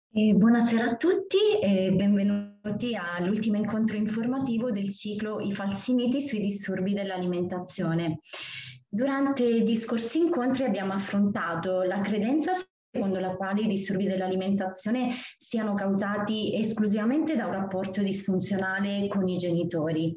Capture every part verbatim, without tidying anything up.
E buonasera a tutti e benvenuti all'ultimo incontro informativo del ciclo I falsi miti sui disturbi dell'alimentazione. Durante i scorsi incontri abbiamo affrontato la credenza secondo la quale i disturbi dell'alimentazione siano causati esclusivamente da un rapporto disfunzionale con i genitori.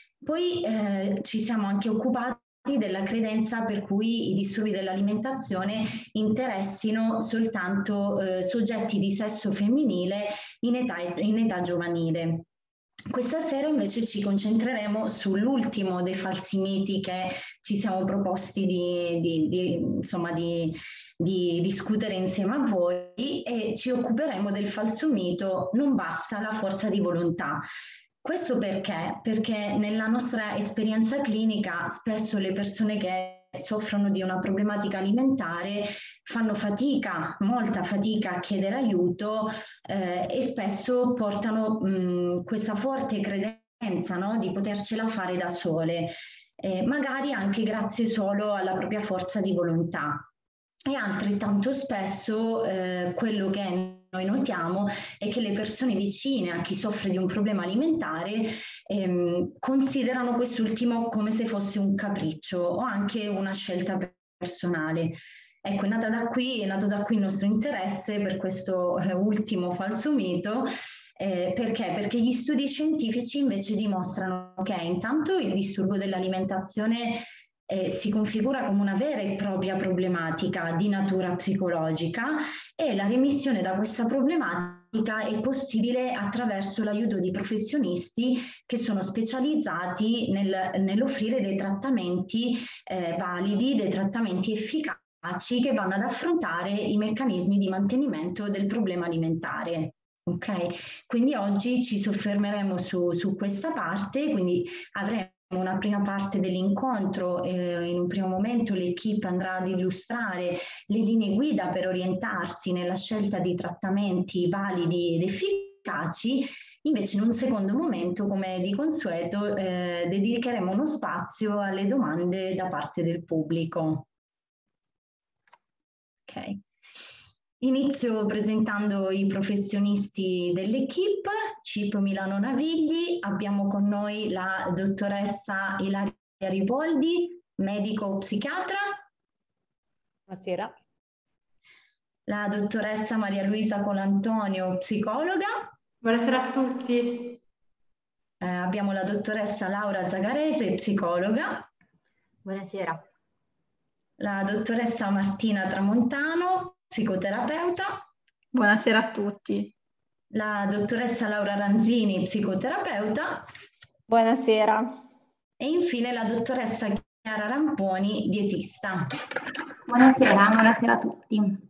Poi eh, ci siamo anche occupati della credenza per cui i disturbi dell'alimentazione interessino soltanto eh, soggetti di sesso femminile in età, in età giovanile. Questa sera invece ci concentreremo sull'ultimo dei falsi miti che ci siamo proposti di, di, di, insomma, di, di discutere insieme a voi e ci occuperemo del falso mito non basta la forza di volontà. Questo perché? Perché nella nostra esperienza clinica spesso le persone che soffrono di una problematica alimentare fanno fatica, molta fatica a chiedere aiuto eh, e spesso portano mh, questa forte credenza, no, di potercela fare da sole, eh, magari anche grazie solo alla propria forza di volontà. E altrettanto spesso eh, quello che noi notiamo è che le persone vicine a chi soffre di un problema alimentare ehm, considerano quest'ultimo come se fosse un capriccio o anche una scelta personale. Ecco, è nata da qui, è nato da qui il nostro interesse per questo eh, ultimo falso mito. Eh, perché? Perché gli studi scientifici invece dimostrano che intanto il disturbo dell'alimentazione eh, si configura come una vera e propria problematica di natura psicologica e la remissione da questa problematica è possibile attraverso l'aiuto di professionisti che sono specializzati nel, nell'offrire dei trattamenti eh, validi, dei trattamenti efficaci che vanno ad affrontare i meccanismi di mantenimento del problema alimentare. Ok, quindi oggi ci soffermeremo su, su questa parte, quindi avremo una prima parte dell'incontro, eh, in un primo momento l'equipe andrà ad illustrare le linee guida per orientarsi nella scelta di trattamenti validi ed efficaci. Invece in un secondo momento, come di consueto, eh, dedicheremo uno spazio alle domande da parte del pubblico. Ok. Inizio presentando i professionisti dell'equipe. C I P Milano Navigli, abbiamo con noi la dottoressa Ilaria Ripoldi, medico psichiatra. Buonasera. La dottoressa Maria Luisa Colantonio, psicologa. Buonasera a tutti. Eh, abbiamo la dottoressa Laura Zagarese, psicologa. Buonasera. La dottoressa Martina Tramontano, psicoterapeuta. Buonasera a tutti. La dottoressa Laura Ranzini, psicoterapeuta. Buonasera. E infine la dottoressa Chiara Ramponi, dietista. Buonasera, buonasera a tutti.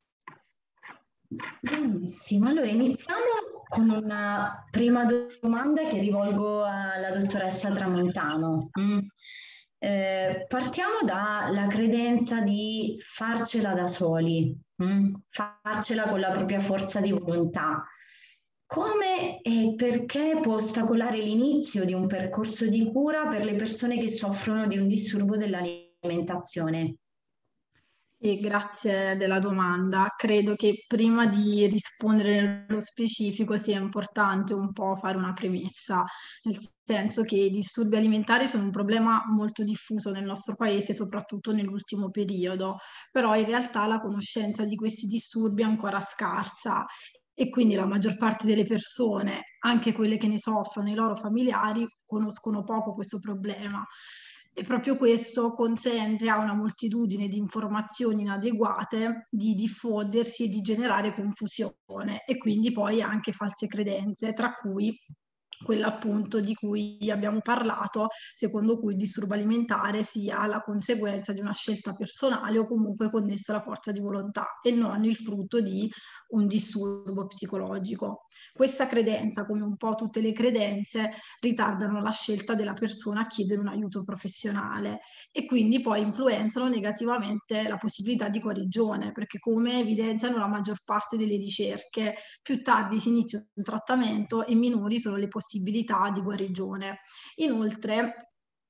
Benissimo, allora iniziamo con una prima domanda che rivolgo alla dottoressa Tramontano. Mm. Eh, partiamo dalla credenza di farcela da soli, mm? Farcela con la propria forza di volontà. Come e perché può ostacolare l'inizio di un percorso di cura per le persone che soffrono di un disturbo dell'alimentazione? Sì, grazie della domanda. Credo che prima di rispondere nello specifico sia importante un po' fare una premessa, nel senso che i disturbi alimentari sono un problema molto diffuso nel nostro paese, soprattutto nell'ultimo periodo, però in realtà la conoscenza di questi disturbi è ancora scarsa e quindi la maggior parte delle persone, anche quelle che ne soffrono, i loro familiari, conoscono poco questo problema. E proprio questo consente a una moltitudine di informazioni inadeguate di diffondersi e di generare confusione e quindi poi anche false credenze, tra cui quella appunto di cui abbiamo parlato, secondo cui il disturbo alimentare sia la conseguenza di una scelta personale o comunque connessa alla forza di volontà e non il frutto di un disturbo psicologico. Questa credenza, come un po' tutte le credenze, ritardano la scelta della persona a chiedere un aiuto professionale e quindi poi influenzano negativamente la possibilità di guarigione, perché come evidenziano la maggior parte delle ricerche, più tardi si inizia un trattamento e minori sono le possibilità di guarigione. Inoltre,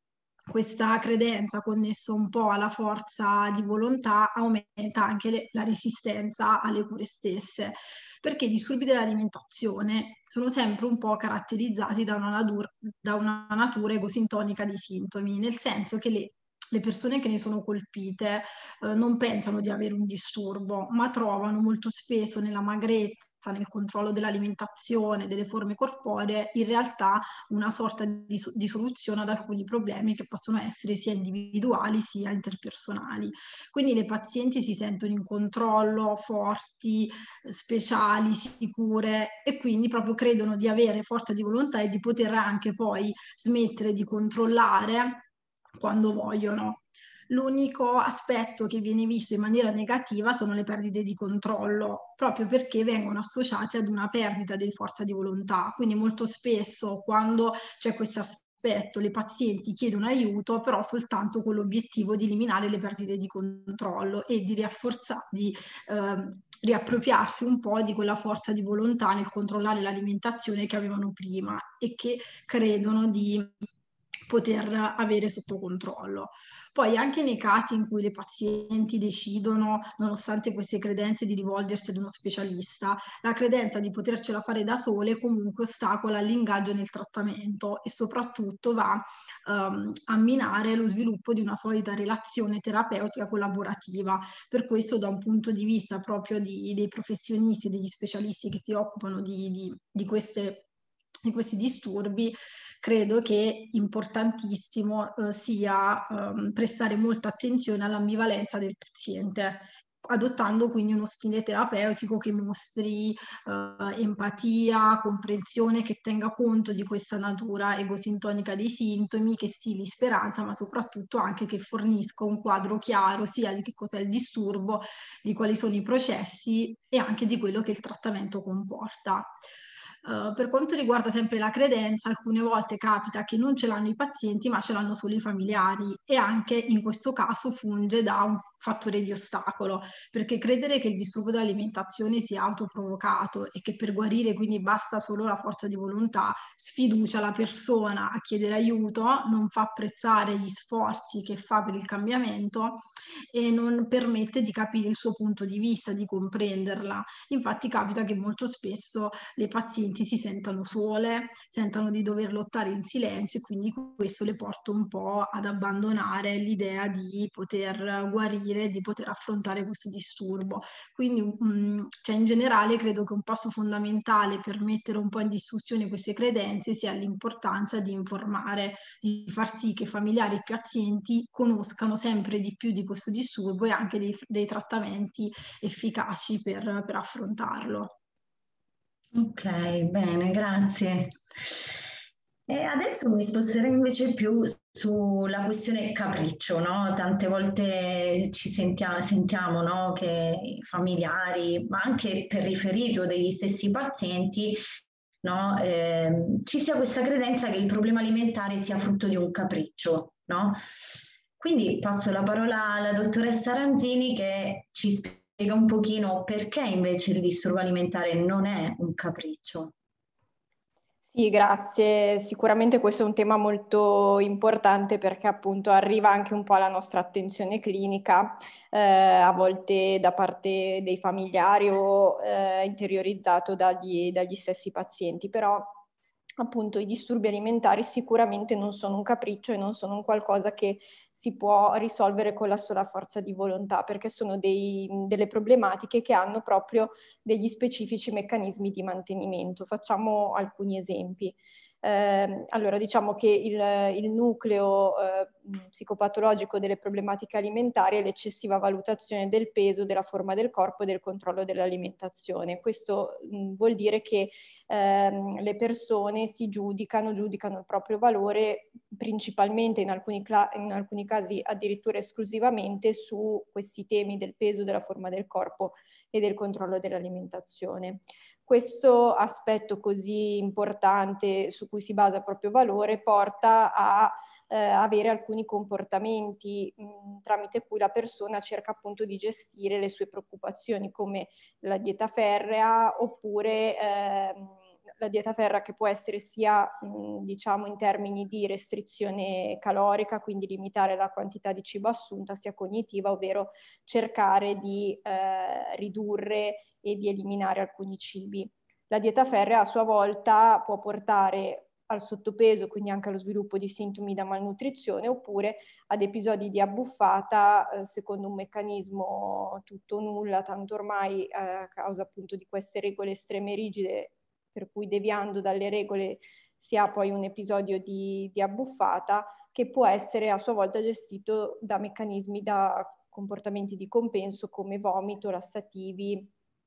questa credenza connessa un po' alla forza di volontà aumenta anche le, la resistenza alle cure stesse, perché i disturbi dell'alimentazione sono sempre un po' caratterizzati da una natura, da una natura egosintonica dei sintomi, nel senso che le, le persone che ne sono colpite eh, non pensano di avere un disturbo, ma trovano molto spesso nella magrezza, nel controllo dell'alimentazione, delle forme corporee, in realtà una sorta di, di soluzione ad alcuni problemi che possono essere sia individuali sia interpersonali. Quindi le pazienti si sentono in controllo, forti, speciali, sicure e quindi proprio credono di avere forza di volontà e di poter anche poi smettere di controllare quando vogliono. L'unico aspetto che viene visto in maniera negativa sono le perdite di controllo, proprio perché vengono associate ad una perdita di forza di volontà. Quindi molto spesso quando c'è questo aspetto le pazienti chiedono aiuto, però soltanto con l'obiettivo di eliminare le perdite di controllo e di rafforzare, di eh, riappropriarsi un po' di quella forza di volontà nel controllare l'alimentazione che avevano prima e che credono di poter avere sotto controllo. Poi anche nei casi in cui le pazienti decidono, nonostante queste credenze, di rivolgersi ad uno specialista, la credenza di potercela fare da sole comunque ostacola l'ingaggio nel trattamento e soprattutto va um, a minare lo sviluppo di una solida relazione terapeutica collaborativa. Per questo, da un punto di vista proprio di, dei professionisti, degli specialisti che si occupano di, di, di queste di questi disturbi, credo che importantissimo eh, sia ehm, prestare molta attenzione all'ambivalenza del paziente, adottando quindi uno stile terapeutico che mostri eh, empatia, comprensione, che tenga conto di questa natura egosintonica dei sintomi, che stili speranza, ma soprattutto anche che fornisca un quadro chiaro sia di che cos'è il disturbo, di quali sono i processi e anche di quello che il trattamento comporta. Uh, per quanto riguarda sempre la credenza, alcune volte capita che non ce l'hanno i pazienti, ma ce l'hanno solo i familiari e anche in questo caso funge da un fattore di ostacolo, perché credere che il disturbo dell'alimentazione sia autoprovocato e che per guarire quindi basta solo la forza di volontà, sfiducia la persona a chiedere aiuto, non fa apprezzare gli sforzi che fa per il cambiamento e non permette di capire il suo punto di vista, di comprenderla. Infatti capita che molto spesso le pazienti si sentano sole, sentono di dover lottare in silenzio e quindi questo le porta un po' ad abbandonare l'idea di poter guarire, di poter affrontare questo disturbo. Quindi mh, cioè in generale credo che un passo fondamentale per mettere un po' in discussione queste credenze sia l'importanza di informare, di far sì che familiari e pazienti conoscano sempre di più di questo disturbo e anche dei, dei trattamenti efficaci per, per affrontarlo. Ok, bene, grazie. E adesso mi sposterei invece più sulla questione capriccio, no? Tante volte ci sentiamo, sentiamo, no, che i familiari, ma anche per riferito degli stessi pazienti, no, eh, ci sia questa credenza che il problema alimentare sia frutto di un capriccio, no? Quindi passo la parola alla dottoressa Ranzini che ci spiega un pochino perché invece il disturbo alimentare non è un capriccio. Sì, grazie. Sicuramente questo è un tema molto importante perché appunto arriva anche un po' alla nostra attenzione clinica, eh, a volte da parte dei familiari o eh, interiorizzato dagli, dagli stessi pazienti, però appunto i disturbi alimentari sicuramente non sono un capriccio e non sono un qualcosa che si può risolvere con la sola forza di volontà, perché sono dei, delle problematiche che hanno proprio degli specifici meccanismi di mantenimento. Facciamo alcuni esempi. Eh, allora, diciamo che il, il nucleo eh, psicopatologico delle problematiche alimentari è l'eccessiva valutazione del peso, della forma del corpo e del controllo dell'alimentazione. Questo mh, vuol dire che ehm, le persone si giudicano, giudicano il proprio valore principalmente, in alcuni, in alcuni casi addirittura esclusivamente, su questi temi del peso, della forma del corpo e del controllo dell'alimentazione. Questo aspetto così importante su cui si basa il proprio valore porta a eh, avere alcuni comportamenti mh, tramite cui la persona cerca appunto di gestire le sue preoccupazioni, come la dieta ferrea oppure eh, la dieta ferrea, che può essere sia mh, diciamo in termini di restrizione calorica, quindi limitare la quantità di cibo assunta, sia cognitiva, ovvero cercare di eh, ridurre e di eliminare alcuni cibi. La dieta ferrea a sua volta può portare al sottopeso, quindi anche allo sviluppo di sintomi da malnutrizione, oppure ad episodi di abbuffata eh, secondo un meccanismo tutto o nulla, tanto ormai eh, a causa appunto di queste regole estreme e rigide, per cui deviando dalle regole si ha poi un episodio di, di abbuffata, che può essere a sua volta gestito da meccanismi, da comportamenti di compenso come vomito, lassativi,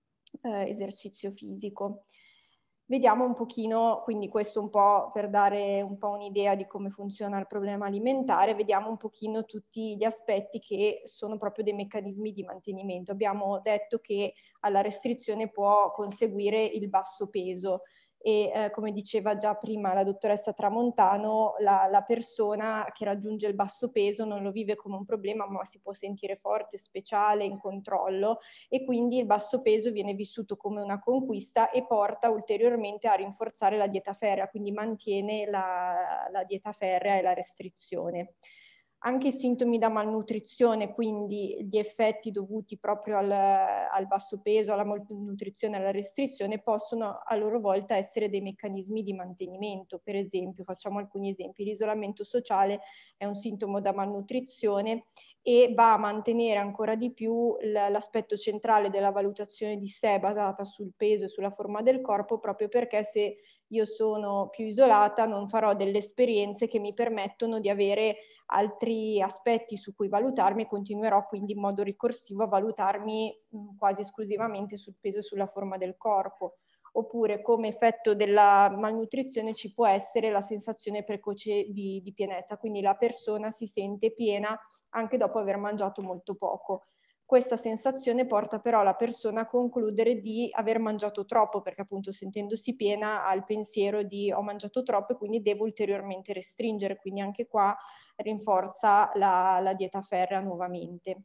eh, esercizio fisico. Vediamo un pochino, quindi questo un po' per dare un po' un'idea di come funziona il problema alimentare, vediamo un pochino tutti gli aspetti che sono proprio dei meccanismi di mantenimento. Abbiamo detto che alla restrizione può conseguire il basso peso e eh, come diceva già prima la dottoressa Tramontano, la, la persona che raggiunge il basso peso non lo vive come un problema, ma si può sentire forte, speciale, in controllo, e quindi il basso peso viene vissuto come una conquista e porta ulteriormente a rinforzare la dieta ferrea, quindi mantiene la, la dieta ferrea e la restrizione. Anche i sintomi da malnutrizione, quindi gli effetti dovuti proprio al, al basso peso, alla malnutrizione, alla restrizione, possono a loro volta essere dei meccanismi di mantenimento. Per esempio, facciamo alcuni esempi, l'isolamento sociale è un sintomo da malnutrizione e va a mantenere ancora di più l'aspetto centrale della valutazione di sé basata sul peso e sulla forma del corpo, proprio perché se io sono più isolata non farò delle esperienze che mi permettono di avere altri aspetti su cui valutarmi e continuerò quindi in modo ricorsivo a valutarmi mh, quasi esclusivamente sul peso e sulla forma del corpo. Oppure come effetto della malnutrizione ci può essere la sensazione precoce di, di pienezza, quindi la persona si sente piena anche dopo aver mangiato molto poco. Questa sensazione porta però la persona a concludere di aver mangiato troppo, perché appunto sentendosi piena ha il pensiero di ho mangiato troppo e quindi devo ulteriormente restringere, quindi anche qua rinforza la, la dieta ferrea nuovamente.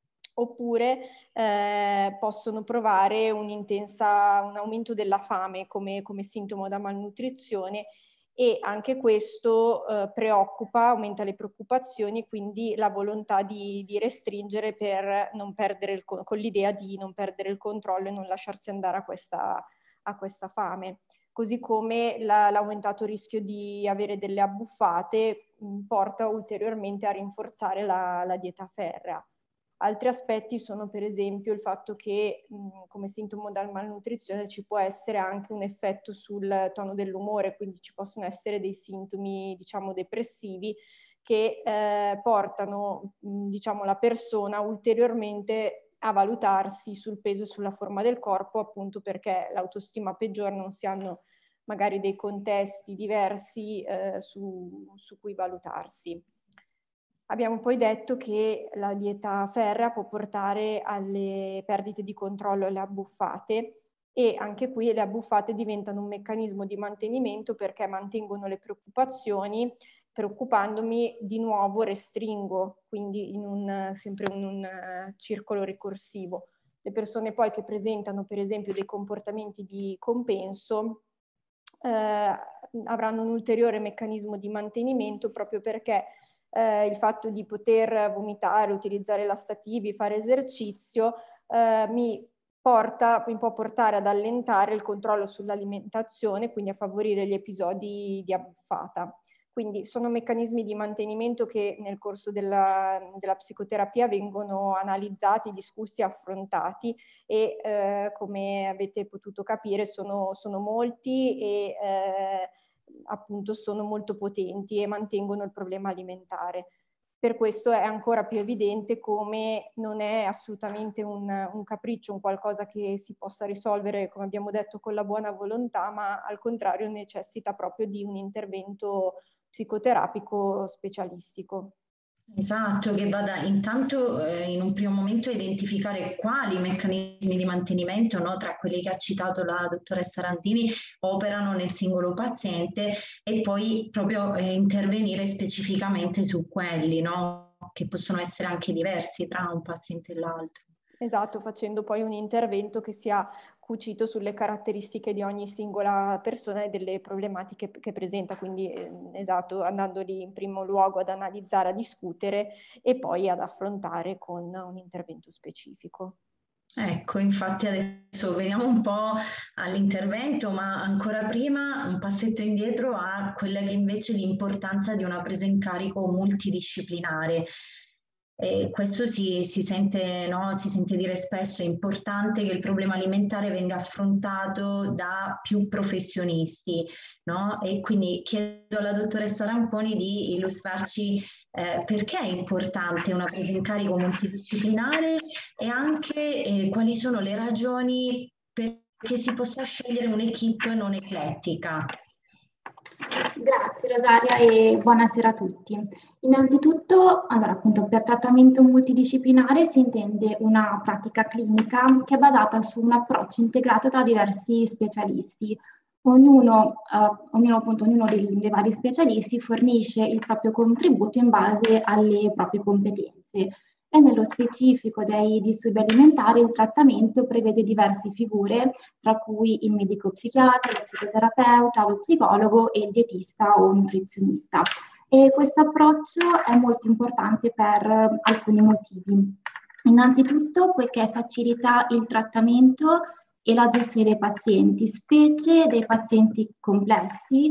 Oppure eh, possono provare un'intensa, un aumento della fame come, come sintomo da malnutrizione, e anche questo eh, preoccupa, aumenta le preoccupazioni, quindi la volontà di, di restringere per non perdere il, con l'idea di non perdere il controllo e non lasciarsi andare a questa, a questa fame. Così come la, l'aumentato rischio di avere delle abbuffate mh, porta ulteriormente a rinforzare la, la dieta ferrea. Altri aspetti sono per esempio il fatto che mh, come sintomo da malnutrizione ci può essere anche un effetto sul tono dell'umore, quindi ci possono essere dei sintomi diciamo depressivi che eh, portano mh, diciamo la persona ulteriormente a valutarsi sul peso e sulla forma del corpo, appunto perché l'autostima peggiora, non si hanno magari dei contesti diversi eh, su, su cui valutarsi. Abbiamo poi detto che la dieta ferrea può portare alle perdite di controllo e alle abbuffate, e anche qui le abbuffate diventano un meccanismo di mantenimento perché mantengono le preoccupazioni, preoccupandomi di nuovo restringo, quindi in un, sempre in un uh, circolo ricorsivo. Le persone poi che presentano per esempio dei comportamenti di compenso eh, avranno un ulteriore meccanismo di mantenimento proprio perché Eh, il fatto di poter vomitare, utilizzare lassativi, fare esercizio, eh, mi, porta, mi può portare ad allentare il controllo sull'alimentazione, quindi a favorire gli episodi di abbuffata. Quindi sono meccanismi di mantenimento che nel corso della, della psicoterapia vengono analizzati, discussi, affrontati e eh, come avete potuto capire sono, sono molti e eh, appunto sono molto potenti e mantengono il problema alimentare. Per questo è ancora più evidente come non è assolutamente un, un capriccio, un qualcosa che si possa risolvere, come abbiamo detto, con la buona volontà, ma al contrario necessita proprio di un intervento psicoterapico specialistico. Esatto, che vada intanto eh, in un primo momento a identificare quali meccanismi di mantenimento, no, tra quelli che ha citato la dottoressa Ranzini, operano nel singolo paziente, e poi proprio eh, intervenire specificamente su quelli, no, che possono essere anche diversi tra un paziente e l'altro. Esatto, facendo poi un intervento che sia cucito sulle caratteristiche di ogni singola persona e delle problematiche che presenta, quindi eh, esatto, andando lì in primo luogo ad analizzare, a discutere e poi ad affrontare con un intervento specifico. Ecco, infatti adesso veniamo un po' all'intervento, ma ancora prima un passetto indietro a quella che invece è l'importanza di una presa in carico multidisciplinare. E questo si, si sente, no? Si sente dire spesso, è importante che il problema alimentare venga affrontato da più professionisti, no? E quindi chiedo alla dottoressa Ramponi di illustrarci eh, perché è importante una presa in carico multidisciplinare e anche eh, quali sono le ragioni perché si possa scegliere un'equipe non eclettica. Grazie Rosaria e buonasera a tutti. Innanzitutto, allora, appunto, per trattamento multidisciplinare si intende una pratica clinica che è basata su un approccio integrato tra diversi specialisti. Ognuno, eh, ognuno, appunto, ognuno dei, dei vari specialisti fornisce il proprio contributo in base alle proprie competenze. E nello specifico dei disturbi alimentari il trattamento prevede diverse figure, tra cui il medico psichiatra, lo psicoterapeuta, lo psicologo e il dietista o nutrizionista. E questo approccio è molto importante per eh, alcuni motivi. Innanzitutto poiché facilita il trattamento e la gestione dei pazienti, specie dei pazienti complessi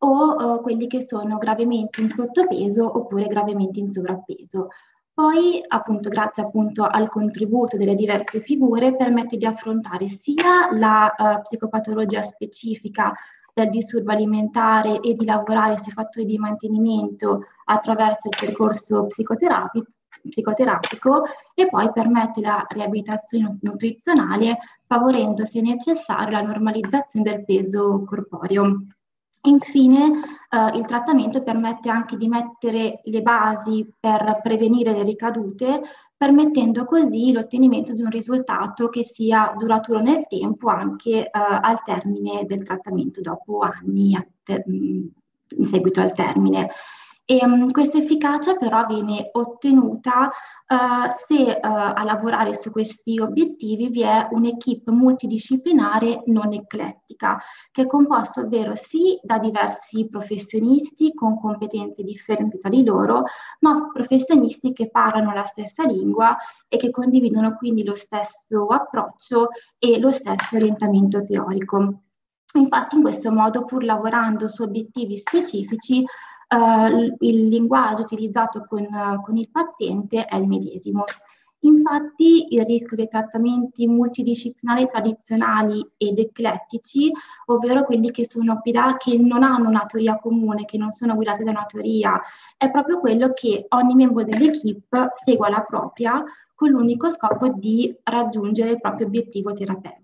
o eh, quelli che sono gravemente in sottopeso oppure gravemente in sovrappeso. Poi, appunto, grazie appunto al contributo delle diverse figure, permette di affrontare sia la uh, psicopatologia specifica del disturbo alimentare e di lavorare sui fattori di mantenimento attraverso il percorso psicoterapi- psicoterapico e poi permette la riabilitazione nutrizionale, favorendo, se necessario, la normalizzazione del peso corporeo. Infine, eh, il trattamento permette anche di mettere le basi per prevenire le ricadute, permettendo così l'ottenimento di un risultato che sia duraturo nel tempo anche eh, al termine del trattamento, dopo anni a te- in seguito al termine. E, um, questa efficacia però viene ottenuta uh, se uh, a lavorare su questi obiettivi vi è un'equipe multidisciplinare non eclettica, che è composta ovvero sì da diversi professionisti con competenze differenti tra di loro, ma professionisti che parlano la stessa lingua e che condividono quindi lo stesso approccio e lo stesso orientamento teorico. Infatti, in questo modo, pur lavorando su obiettivi specifici, Uh, il linguaggio utilizzato con, uh, con il paziente è il medesimo. Infatti il rischio dei trattamenti multidisciplinari tradizionali ed eclettici, ovvero quelli che, sono, che non hanno una teoria comune, che non sono guidati da una teoria, è proprio quello che ogni membro dell'equipe segua la propria con l'unico scopo di raggiungere il proprio obiettivo terapeutico.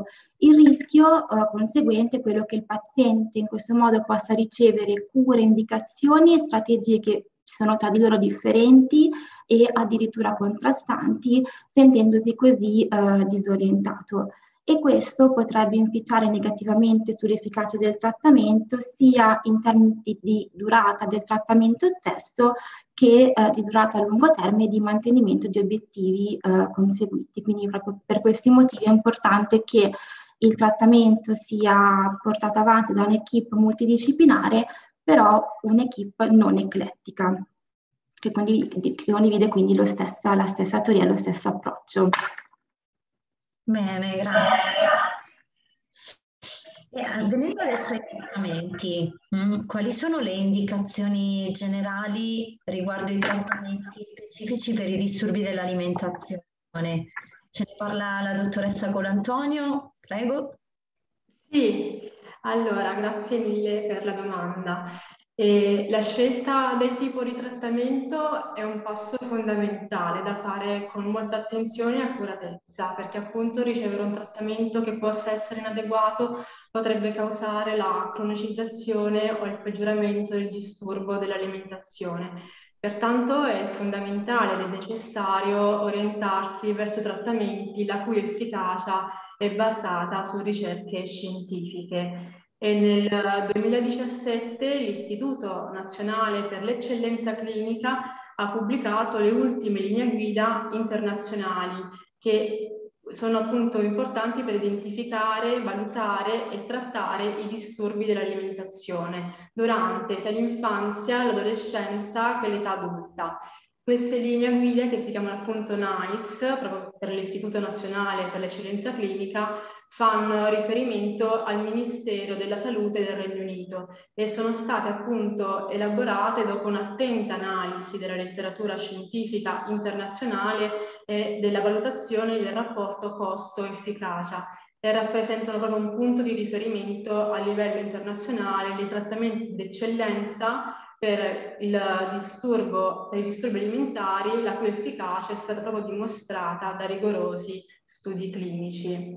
Il rischio eh, conseguente è quello che il paziente in questo modo possa ricevere cure, indicazioni e strategie che sono tra di loro differenti e addirittura contrastanti, sentendosi così eh, disorientato. E questo potrebbe inficiare negativamente sull'efficacia del trattamento, sia in termini di durata del trattamento stesso, che eh, di durata a lungo termine e di mantenimento di obiettivi eh, conseguiti. Quindi proprio per questi motivi è importante che il trattamento sia portato avanti da un'equipe multidisciplinare, però un'equipe non eclettica, che condivide, che condivide quindi lo stessa, la stessa teoria, lo stesso approccio. Bene, grazie. E venendo adesso ai trattamenti, mh, quali sono le indicazioni generali riguardo i trattamenti specifici per i disturbi dell'alimentazione? Ce ne parla la dottoressa Colantonio, prego. Sì, allora grazie mille per la domanda. E la scelta del tipo di trattamento è un passo fondamentale da fare con molta attenzione e accuratezza, perché appunto ricevere un trattamento che possa essere inadeguato potrebbe causare la cronicizzazione o il peggioramento del disturbo dell'alimentazione. Pertanto è fondamentale ed è necessario orientarsi verso trattamenti la cui efficacia è basata su ricerche scientifiche. E nel duemiladiciassette l'Istituto Nazionale per l'Eccellenza Clinica ha pubblicato le ultime linee guida internazionali che sono appunto importanti per identificare, valutare e trattare i disturbi dell'alimentazione durante sia l'infanzia, l'adolescenza che l'età adulta. Queste linee guida, che si chiamano appunto NICE, proprio per l'Istituto Nazionale per l'Eccellenza Clinica, fanno riferimento al Ministero della Salute del Regno Unito e sono state appunto elaborate dopo un'attenta analisi della letteratura scientifica internazionale e della valutazione del rapporto costo-efficacia, e rappresentano proprio un punto di riferimento a livello internazionale dei trattamenti d'eccellenza per il disturbo, per i disturbi alimentari, la cui efficacia è stata proprio dimostrata da rigorosi studi clinici.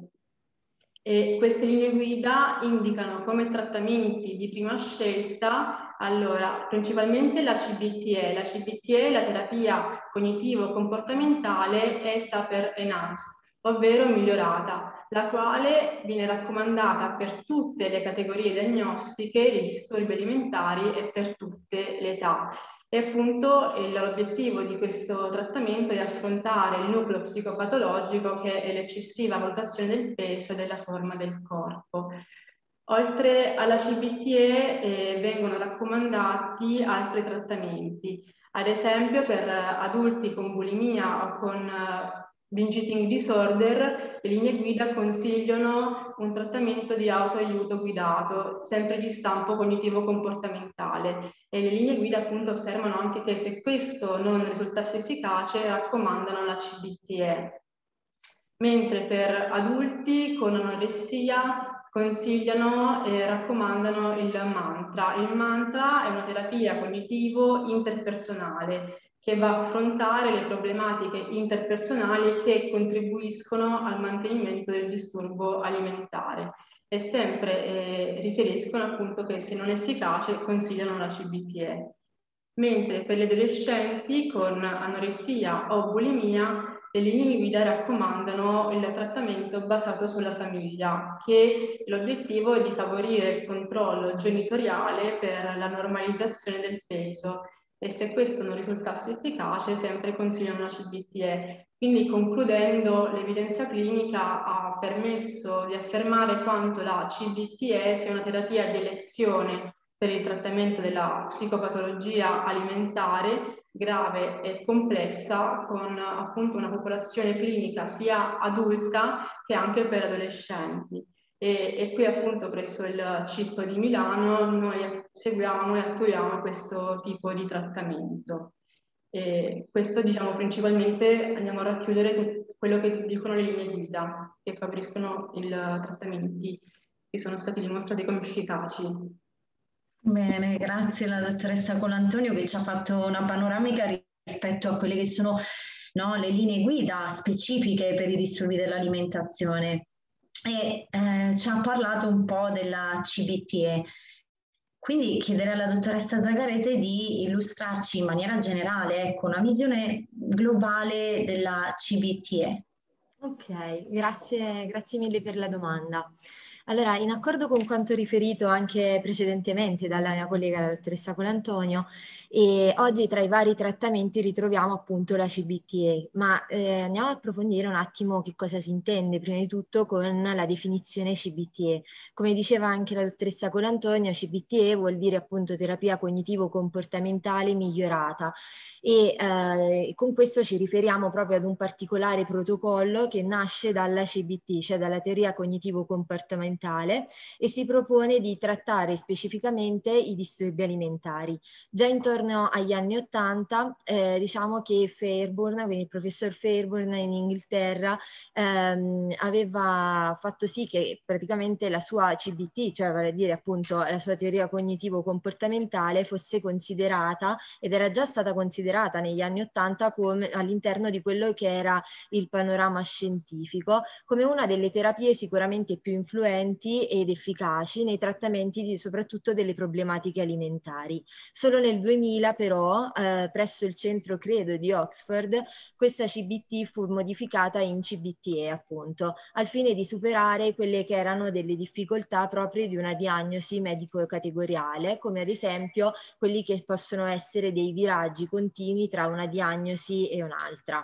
E queste linee guida indicano come trattamenti di prima scelta, allora, principalmente la C B T E. La C B T E, la terapia cognitivo-comportamentale, è sta per enhanced, ovvero migliorata, la quale viene raccomandata per tutte le categorie diagnostiche di disturbi alimentari e per tutte le età. E appunto l'obiettivo di questo trattamento è affrontare il nucleo psicopatologico, che è l'eccessiva valutazione del peso e della forma del corpo. Oltre alla C B T E eh, vengono raccomandati altri trattamenti, ad esempio per adulti con bulimia o con uh, binge eating disorder. Le linee guida consigliano un trattamento di autoaiuto guidato, sempre di stampo cognitivo-comportamentale, e le linee guida appunto affermano anche che se questo non risultasse efficace raccomandano la C B T E. Mentre per adulti con anoressia consigliano e raccomandano il mantra. Il mantra è una terapia cognitivo interpersonale che va a affrontare le problematiche interpersonali che contribuiscono al mantenimento del disturbo alimentare, e sempre eh, riferiscono appunto che se non efficace consigliano la C B T E. Mentre per gli adolescenti con anoressia o bulimia le linee guida raccomandano il trattamento basato sulla famiglia, che l'obiettivo è di favorire il controllo genitoriale per la normalizzazione del peso, e se questo non risultasse efficace sempre consigliano una C B T E. Quindi, concludendo, l'evidenza clinica ha permesso di affermare quanto la C B T E sia una terapia di elezione per il trattamento della psicopatologia alimentare grave e complessa, con appunto una popolazione clinica sia adulta che anche per adolescenti. E, e qui appunto presso il C I P di Milano noi seguiamo e attuiamo questo tipo di trattamento. E questo, diciamo, principalmente andiamo a racchiudere tutto quello che dicono le linee guida che favoriscono i trattamenti che sono stati dimostrati come efficaci. Bene, grazie alla dottoressa Colantonio che ci ha fatto una panoramica rispetto a quelle che sono, no, le linee guida specifiche per i disturbi dell'alimentazione, e eh, ci ha parlato un po' della C B T E. Quindi chiederei alla dottoressa Zagarese di illustrarci in maniera generale, ecco, una visione globale della C B T E. Ok, grazie, grazie mille per la domanda. Allora, in accordo con quanto riferito anche precedentemente dalla mia collega, la dottoressa Colantonio, e oggi tra i vari trattamenti ritroviamo appunto la C B T E, ma eh, andiamo a approfondire un attimo che cosa si intende prima di tutto con la definizione C B T E. Come diceva anche la dottoressa Colantonio, C B T E vuol dire appunto terapia cognitivo-comportamentale migliorata, e eh, con questo ci riferiamo proprio ad un particolare protocollo che nasce dalla C B T, cioè dalla teoria cognitivo-comportamentale, e si propone di trattare specificamente i disturbi alimentari. Già intorno agli anni Ottanta eh, diciamo che Fairburn, quindi il professor Fairburn in Inghilterra, ehm, aveva fatto sì che praticamente la sua C B T, cioè vale a dire appunto la sua teoria cognitivo-comportamentale, fosse considerata, ed era già stata considerata negli anni Ottanta come all'interno di quello che era il panorama scientifico, come una delle terapie sicuramente più influenti ed efficaci nei trattamenti di, soprattutto delle problematiche alimentari. Solo nel duemila però eh, presso il centro Credo di Oxford questa C B T fu modificata in C B T E appunto, al fine di superare quelle che erano delle difficoltà proprie di una diagnosi medico-categoriale, come ad esempio quelli che possono essere dei viraggi continui tra una diagnosi e un'altra.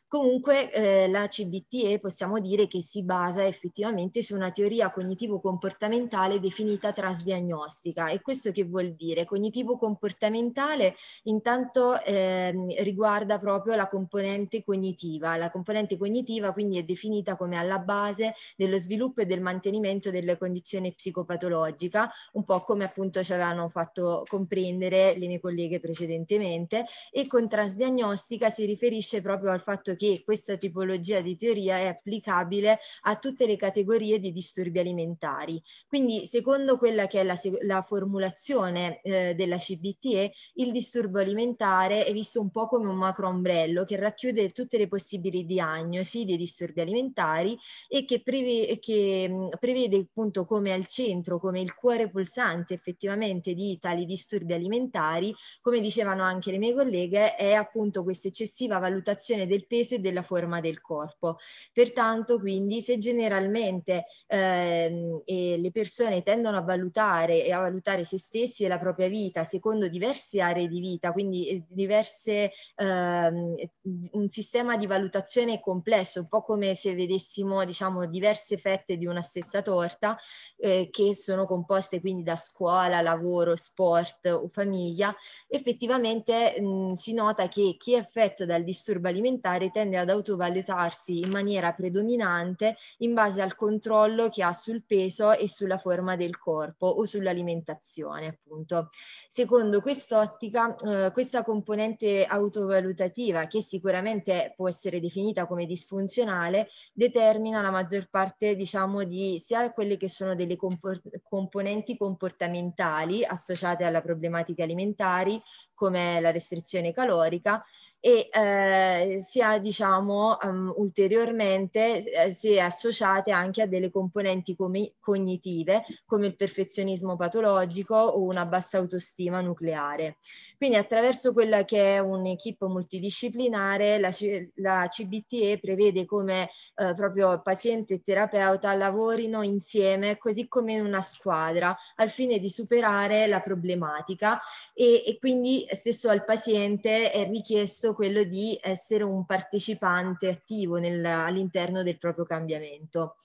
Comunque eh, la C B T E possiamo dire che si basa effettivamente su una teoria cognitivo-comportamentale definita trasdiagnostica. E questo che vuol dire? Cognitivo-comportamentale intanto eh, riguarda proprio la componente cognitiva. La componente cognitiva quindi è definita come alla base dello sviluppo e del mantenimento delle condizioni psicopatologica, un po' come appunto ci avevano fatto comprendere le mie colleghe precedentemente, e con trasdiagnostica si riferisce proprio al fatto che questa tipologia di teoria è applicabile a tutte le categorie di disturbi alimentari. Quindi secondo quella che è la, la formulazione eh, della C B T E, il disturbo alimentare è visto un po' come un macro ombrello che racchiude tutte le possibili diagnosi dei disturbi alimentari e che, preve, che mh, prevede appunto come al centro, come il cuore pulsante effettivamente di tali disturbi alimentari, come dicevano anche le mie colleghe, è appunto questa eccessiva valutazione del peso e della forma del corpo. Pertanto quindi se generalmente ehm, e le persone tendono a valutare e a valutare se stessi e la propria vita secondo diverse aree di vita, quindi eh, diverse ehm, un sistema di valutazione complesso, un po' come se vedessimo diciamo diverse fette di una stessa torta eh, che sono composte quindi da scuola, lavoro, sport o famiglia. Effettivamente mh, si nota che chi è affetto dal disturbo alimentare tende ad autovalutarsi in maniera predominante in base al controllo che ha sul peso e sulla forma del corpo o sull'alimentazione, appunto. Secondo quest'ottica, eh, questa componente autovalutativa, che sicuramente può essere definita come disfunzionale, determina la maggior parte, diciamo, di sia quelle che sono delle compor- componenti comportamentali associate alla problematica alimentari, come la restrizione calorica, e eh, sia diciamo um, ulteriormente eh, si è associate anche a delle componenti come, cognitive come il perfezionismo patologico o una bassa autostima nucleare. Quindi attraverso quella che è un'equipe multidisciplinare la, la C B T E prevede come eh, proprio paziente e terapeuta lavorino insieme così come in una squadra al fine di superare la problematica e, e quindi stesso al paziente è richiesto quello di essere un partecipante attivo all'interno del proprio cambiamento.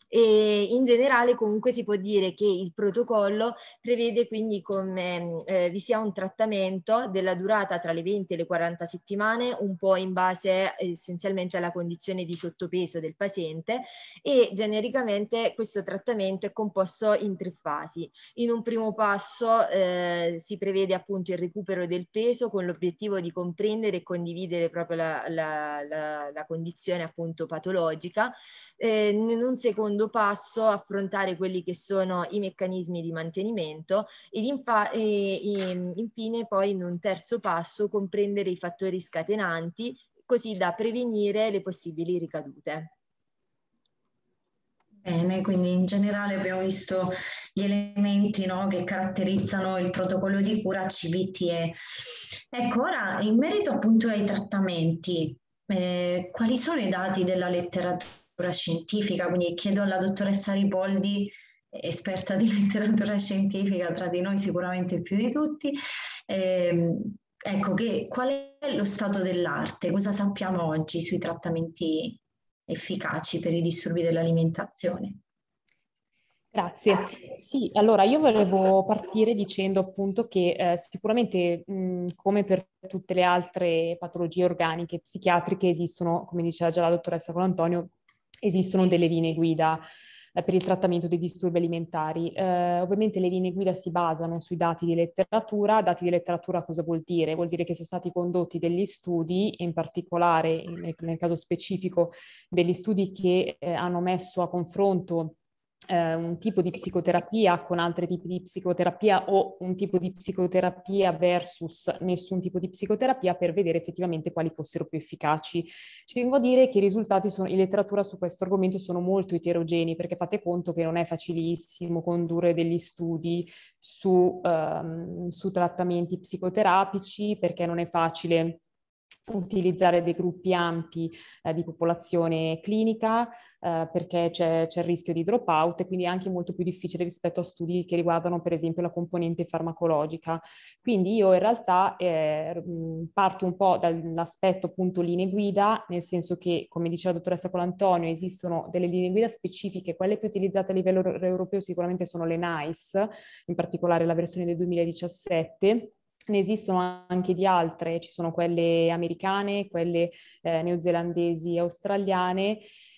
E in generale comunque si può dire che il protocollo prevede quindi come eh, vi sia un trattamento della durata tra le venti e le quaranta settimane, un po' in base essenzialmente alla condizione di sottopeso del paziente, e genericamente questo trattamento è composto in tre fasi. In un primo passo eh, si prevede appunto il recupero del peso con l'obiettivo di comprendere e condividere proprio la, la, la, la condizione appunto patologica. Eh, in un secondo passo affrontare quelli che sono i meccanismi di mantenimento ed infa- e, e, infine poi in un terzo passo comprendere i fattori scatenanti così da prevenire le possibili ricadute. Bene, quindi in generale abbiamo visto gli elementi, no, che caratterizzano il protocollo di cura C B T E. Ecco, ora in merito appunto ai trattamenti, eh, quali sono i dati della letteratura scientifica? Quindi chiedo alla dottoressa Ripoldi, esperta di letteratura scientifica, tra di noi sicuramente più di tutti, eh, ecco, che, qual è lo stato dell'arte? Cosa sappiamo oggi sui trattamenti efficaci per i disturbi dell'alimentazione? Grazie. Sì, allora io volevo partire dicendo appunto che eh, sicuramente mh, come per tutte le altre patologie organiche psichiatriche esistono, come diceva già la dottoressa Colantonio, esistono delle linee guida eh, per il trattamento dei disturbi alimentari. Eh, ovviamente le linee guida si basano sui dati di letteratura. Dati di letteratura cosa vuol dire? Vuol dire che sono stati condotti degli studi, in particolare nel, nel caso specifico degli studi che eh, hanno messo a confronto Eh, un tipo di psicoterapia con altri tipi di psicoterapia o un tipo di psicoterapia versus nessun tipo di psicoterapia per vedere effettivamente quali fossero più efficaci. Ci tengo a dire che i risultati sono, in letteratura su questo argomento sono molto eterogenei, perché fate conto che non è facilissimo condurre degli studi su, um, su trattamenti psicoterapici, perché non è facile utilizzare dei gruppi ampi eh, di popolazione clinica eh, perché c'è, c'è il rischio di dropout e quindi è anche molto più difficile rispetto a studi che riguardano per esempio la componente farmacologica. Quindi io in realtà eh, parto un po' dall'aspetto appunto linee guida, nel senso che, come diceva la dottoressa Colantonio, esistono delle linee guida specifiche, quelle più utilizzate a livello europeo sicuramente sono le NICE, in particolare la versione del duemiladiciassette. Ne esistono anche di altre, ci sono quelle americane, quelle eh, neozelandesi e australiane,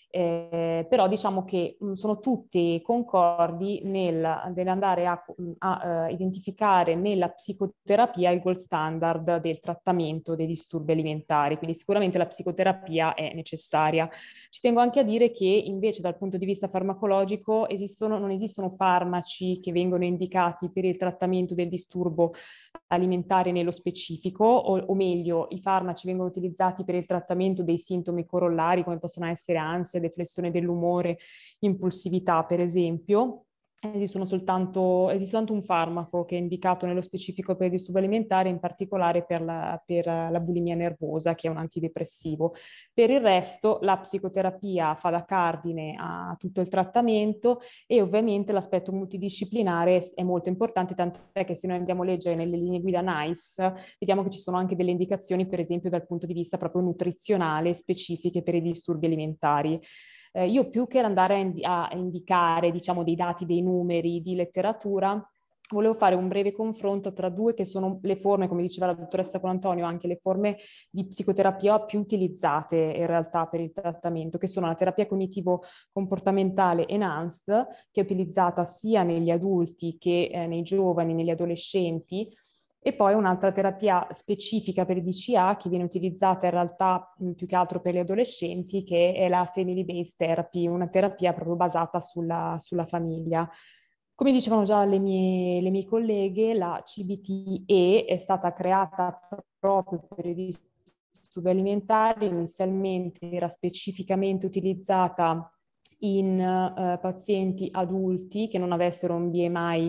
eh, però diciamo che mh, sono tutte concordi nel, nell'andare a, a uh, identificare nella psicoterapia il gold standard del trattamento dei disturbi alimentari, quindi sicuramente la psicoterapia è necessaria. Ci tengo anche a dire che invece dal punto di vista farmacologico esistono, non esistono farmaci che vengono indicati per il trattamento del disturbo alimentare nello specifico, o, o meglio, i farmaci vengono utilizzati per il trattamento dei sintomi corollari, come possono essere ansia, deflessione dell'umore, impulsività, per esempio. Esistono soltanto, esiste soltanto un farmaco che è indicato nello specifico per il disturbo alimentare, in particolare per la, per la bulimia nervosa, che è un antidepressivo. Per il resto la psicoterapia fa da cardine a tutto il trattamento e ovviamente l'aspetto multidisciplinare è molto importante, tant'è che se noi andiamo a leggere nelle linee guida NICE, vediamo che ci sono anche delle indicazioni, per esempio dal punto di vista proprio nutrizionale, specifiche per i disturbi alimentari. Eh, io più che andare a, indi- a indicare, diciamo, dei dati, dei numeri di letteratura, volevo fare un breve confronto tra due che sono le forme, come diceva la dottoressa Colantonio, anche le forme di psicoterapia più utilizzate in realtà per il trattamento, che sono la terapia cognitivo-comportamentale enhanced, che è utilizzata sia negli adulti che eh, nei giovani, negli adolescenti, e poi un'altra terapia specifica per i D C A che viene utilizzata in realtà mh, più che altro per gli adolescenti, che è la Family Based Therapy, una terapia proprio basata sulla, sulla famiglia. Come dicevano già le mie, le mie colleghe, la C B T E è stata creata proprio per i disturbi alimentari, inizialmente era specificamente utilizzata in uh, pazienti adulti che non avessero un B M I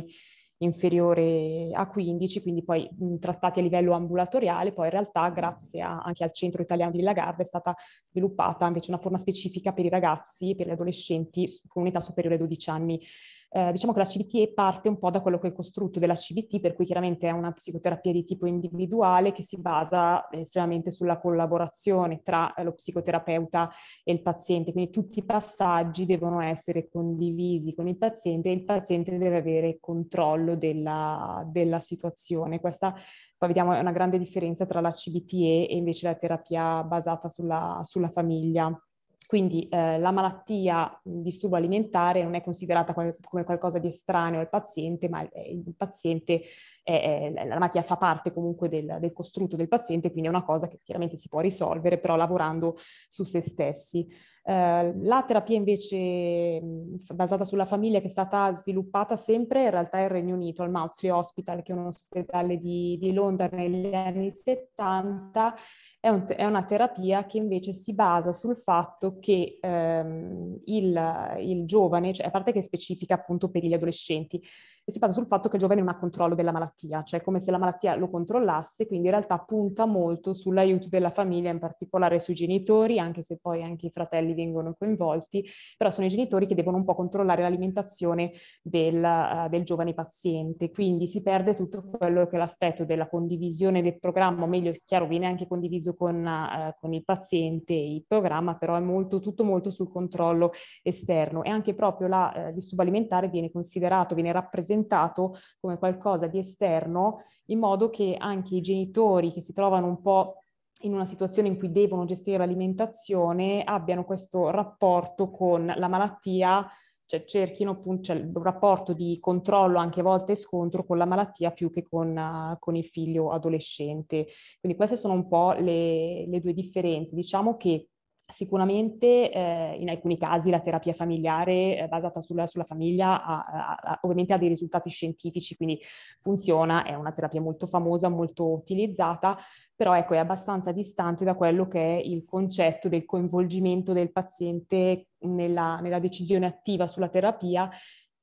inferiore a quindici, quindi poi mh, trattati a livello ambulatoriale. Poi in realtà grazie a, anche al Centro Italiano di Villa Garda è stata sviluppata invece una forma specifica per i ragazzi, per gli adolescenti con un'età superiore ai dodici anni. Eh, diciamo che la C B T E parte un po' da quello che è il costrutto della C B T, per cui chiaramente è una psicoterapia di tipo individuale che si basa estremamente sulla collaborazione tra eh, lo psicoterapeuta e il paziente, quindi tutti i passaggi devono essere condivisi con il paziente e il paziente deve avere controllo della, della situazione. Questa poi vediamo è una grande differenza tra la C B T E e invece la terapia basata sulla, sulla famiglia. Quindi eh, la malattia, il disturbo alimentare non è considerata come, come qualcosa di estraneo al paziente, ma è, il paziente, è, è, la malattia fa parte comunque del, del costrutto del paziente, quindi è una cosa che chiaramente si può risolvere, però lavorando su se stessi. Eh, la terapia invece mh, basata sulla famiglia, che è stata sviluppata sempre in realtà in Regno Unito, al Maudsley Hospital, che è un ospedale di, di Londra negli anni settanta, È, un, è una terapia che invece si basa sul fatto che ehm, il, il giovane, cioè a parte che è specifica appunto per gli adolescenti, si basa sul fatto che il giovane non ha controllo della malattia, cioè come se la malattia lo controllasse, quindi in realtà punta molto sull'aiuto della famiglia, in particolare sui genitori, anche se poi anche i fratelli vengono coinvolti, però sono i genitori che devono un po' controllare l'alimentazione del, uh, del giovane paziente, quindi si perde tutto quello che è l'aspetto della condivisione del programma, o meglio, chiaro, viene anche condiviso con, uh, con il paziente il programma, però è molto, tutto molto sul controllo esterno, e anche proprio la uh, disturbo alimentare viene considerato, viene rappresentato come qualcosa di esterno, in modo che anche i genitori che si trovano un po' in una situazione in cui devono gestire l'alimentazione abbiano questo rapporto con la malattia, cioè cerchino appunto cioè, un rapporto di controllo, anche a volte scontro con la malattia, più che con, uh, con il figlio adolescente. Quindi queste sono un po' le, le due differenze. Diciamo che sicuramente eh, in alcuni casi la terapia familiare eh, basata sulla, sulla famiglia ha, ha, ha, ovviamente ha dei risultati scientifici, quindi funziona, è una terapia molto famosa, molto utilizzata, però ecco è abbastanza distante da quello che è il concetto del coinvolgimento del paziente nella, nella decisione attiva sulla terapia,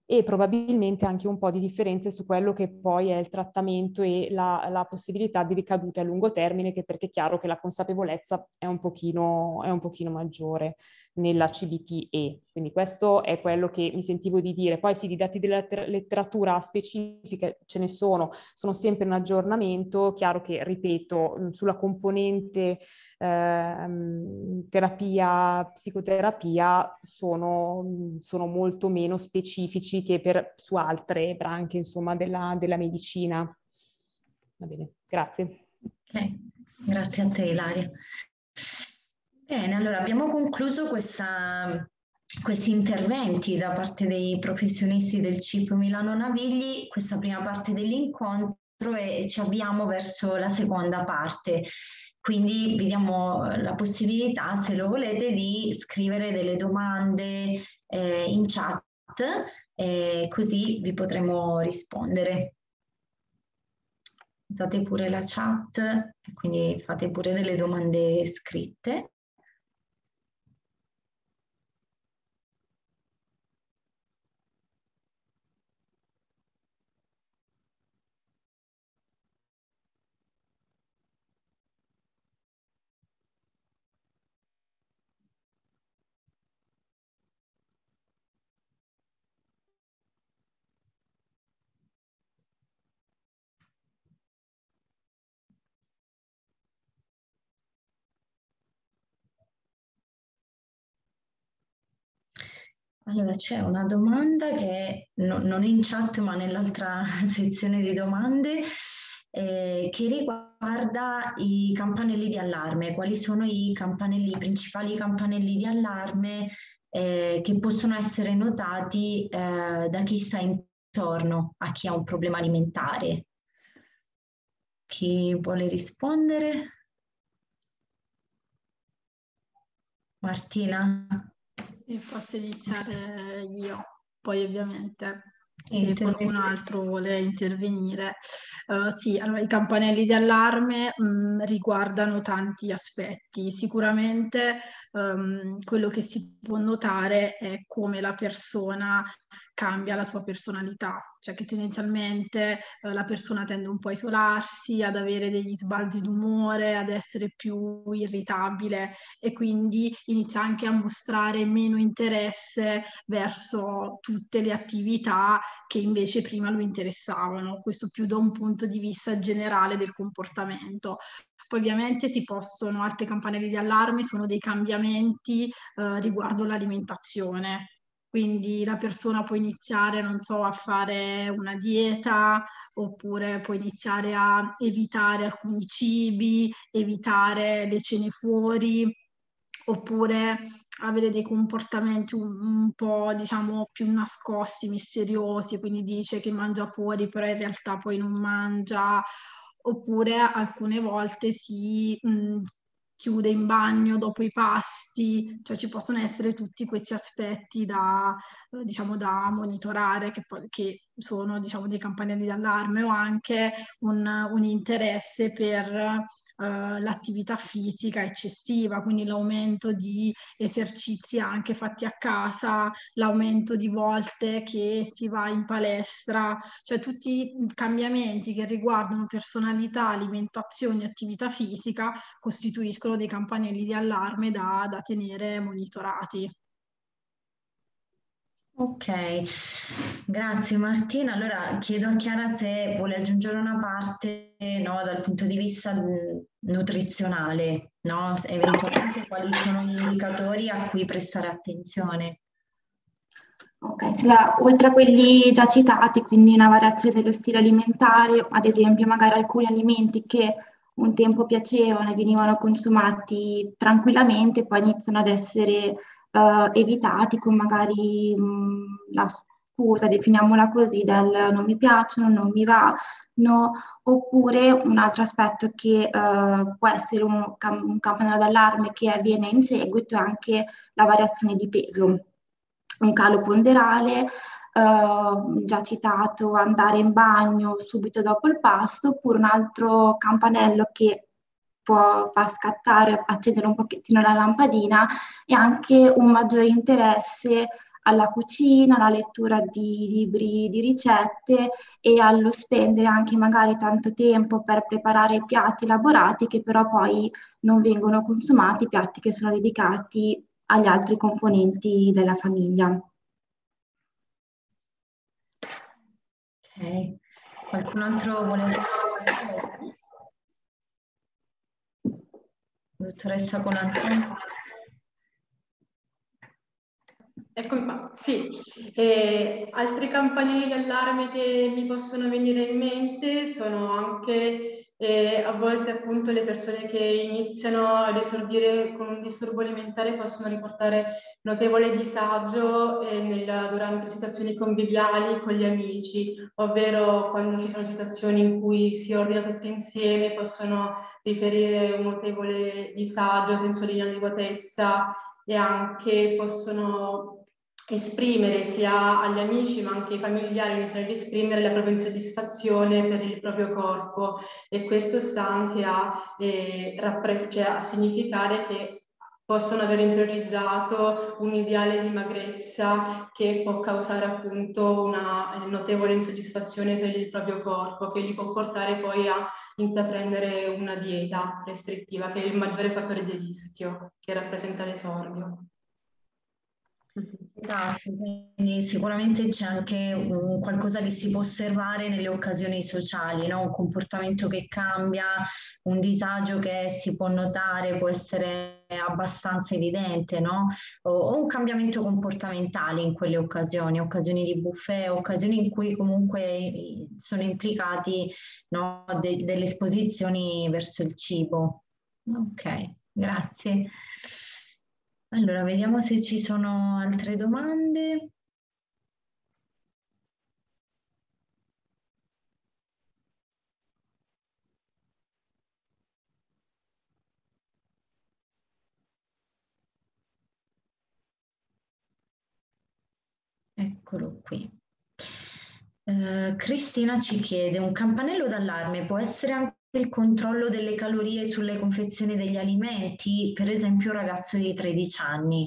e probabilmente anche un po' di differenze su quello che poi è il trattamento e la, la possibilità di ricadute a lungo termine, che perché è chiaro che la consapevolezza è un pochino, è un pochino maggiore nella C B T E. Quindi questo è quello che mi sentivo di dire. Poi sì, di dati della letter- letteratura specifica ce ne sono, sono sempre in aggiornamento. Chiaro che, ripeto, sulla componente ehm, terapia, psicoterapia sono, sono molto meno specifici che per, su altre branche, insomma, della, della medicina. Va bene, grazie. Ok, grazie a te, Ilaria. Bene, allora abbiamo concluso questa, questi interventi da parte dei professionisti del C I P Milano Navigli, questa prima parte dell'incontro, e ci avviamo verso la seconda parte. Quindi vi diamo la possibilità, se lo volete, di scrivere delle domande eh, in chat, eh, così vi potremo rispondere. Usate pure la chat e quindi fate pure delle domande scritte. Allora, c'è una domanda che no, non in chat ma nell'altra sezione di domande eh, che riguarda i campanelli di allarme. Quali sono i campanelli, i principali campanelli di allarme eh, che possono essere notati eh, da chi sta intorno a chi ha un problema alimentare? Chi vuole rispondere? Martina? E posso iniziare io, poi ovviamente se Interventi. qualcun altro vuole intervenire. Uh, sì, allora i campanelli di allarme mh, riguardano tanti aspetti. Sicuramente um, quello che si può notare è come la persona cambia la sua personalità, cioè che tendenzialmente eh, la persona tende un po' a isolarsi, ad avere degli sbalzi d'umore, ad essere più irritabile e quindi inizia anche a mostrare meno interesse verso tutte le attività che invece prima lo interessavano, questo più da un punto di vista generale del comportamento. Poi ovviamente si possono, altri campanelli di allarme sono dei cambiamenti eh, riguardo l'alimentazione. Quindi la persona può iniziare, non so, a fare una dieta, oppure può iniziare a evitare alcuni cibi, evitare le cene fuori, oppure avere dei comportamenti un, un po', diciamo, più nascosti, misteriosi, quindi dice che mangia fuori, però in realtà poi non mangia, oppure alcune volte si mh, chiude in bagno dopo i pasti, cioè ci possono essere tutti questi aspetti da, eh, diciamo, da monitorare che, poi, che sono, diciamo, dei campanelli d'allarme, o anche un, un interesse per Uh, l'attività fisica eccessiva, quindi l'aumento di esercizi anche fatti a casa, l'aumento di volte che si va in palestra, cioè tutti i cambiamenti che riguardano personalità, alimentazione e attività fisica costituiscono dei campanelli di allarme da, da tenere monitorati. Ok, grazie Martina. Allora chiedo a Chiara se vuole aggiungere una parte, no, dal punto di vista mh, nutrizionale, no? Eventualmente quali sono gli indicatori a cui prestare attenzione. Ok, sì, allora, oltre a quelli già citati, quindi una variazione dello stile alimentare, ad esempio magari alcuni alimenti che un tempo piacevano e venivano consumati tranquillamente, poi iniziano ad essere eh, evitati con magari mh, la scusa, definiamola così, del non mi piacciono, non mi va, no, oppure un altro aspetto che eh, può essere un, cam- un campanello d'allarme che avviene in seguito è anche la variazione di peso, un calo ponderale, eh, già citato, andare in bagno subito dopo il pasto, oppure un altro campanello che può far scattare, accendere un pochettino la lampadina, e anche un maggiore interesse alla cucina, alla lettura di libri di ricette e allo spendere anche magari tanto tempo per preparare piatti elaborati che però poi non vengono consumati, piatti che sono dedicati agli altri componenti della famiglia. Ok, qualcun altro vuole dire? Dottoressa Colantonio? Eccomi qua, sì. E altri campanelli d'allarme che mi possono venire in mente sono anche eh, a volte appunto le persone che iniziano ad esordire con un disturbo alimentare possono riportare notevole disagio eh, nel, durante situazioni conviviali con gli amici, ovvero quando ci sono situazioni in cui si ordina tutti insieme possono riferire un notevole disagio, senso di inadeguatezza e anche possono esprimere sia agli amici ma anche ai familiari, iniziare ad esprimere la propria insoddisfazione per il proprio corpo, e questo sta anche a, eh, rappres- cioè a significare che possono aver interiorizzato un ideale di magrezza che può causare appunto una eh, notevole insoddisfazione per il proprio corpo, che li può portare poi a intraprendere una dieta restrittiva, che è il maggiore fattore di rischio che rappresenta l'esordio. Esatto, quindi sicuramente c'è anche un qualcosa che si può osservare nelle occasioni sociali, no? Un comportamento che cambia, un disagio che si può notare, può essere abbastanza evidente, no? O, o un cambiamento comportamentale in quelle occasioni, occasioni di buffet, occasioni in cui comunque sono implicati, no, de- delle esposizioni verso il cibo. Ok, grazie. Allora, vediamo se ci sono altre domande. Eccolo qui. Eh, Cristina ci chiede, un campanello d'allarme può essere anche il controllo delle calorie sulle confezioni degli alimenti, per esempio un ragazzo di tredici anni?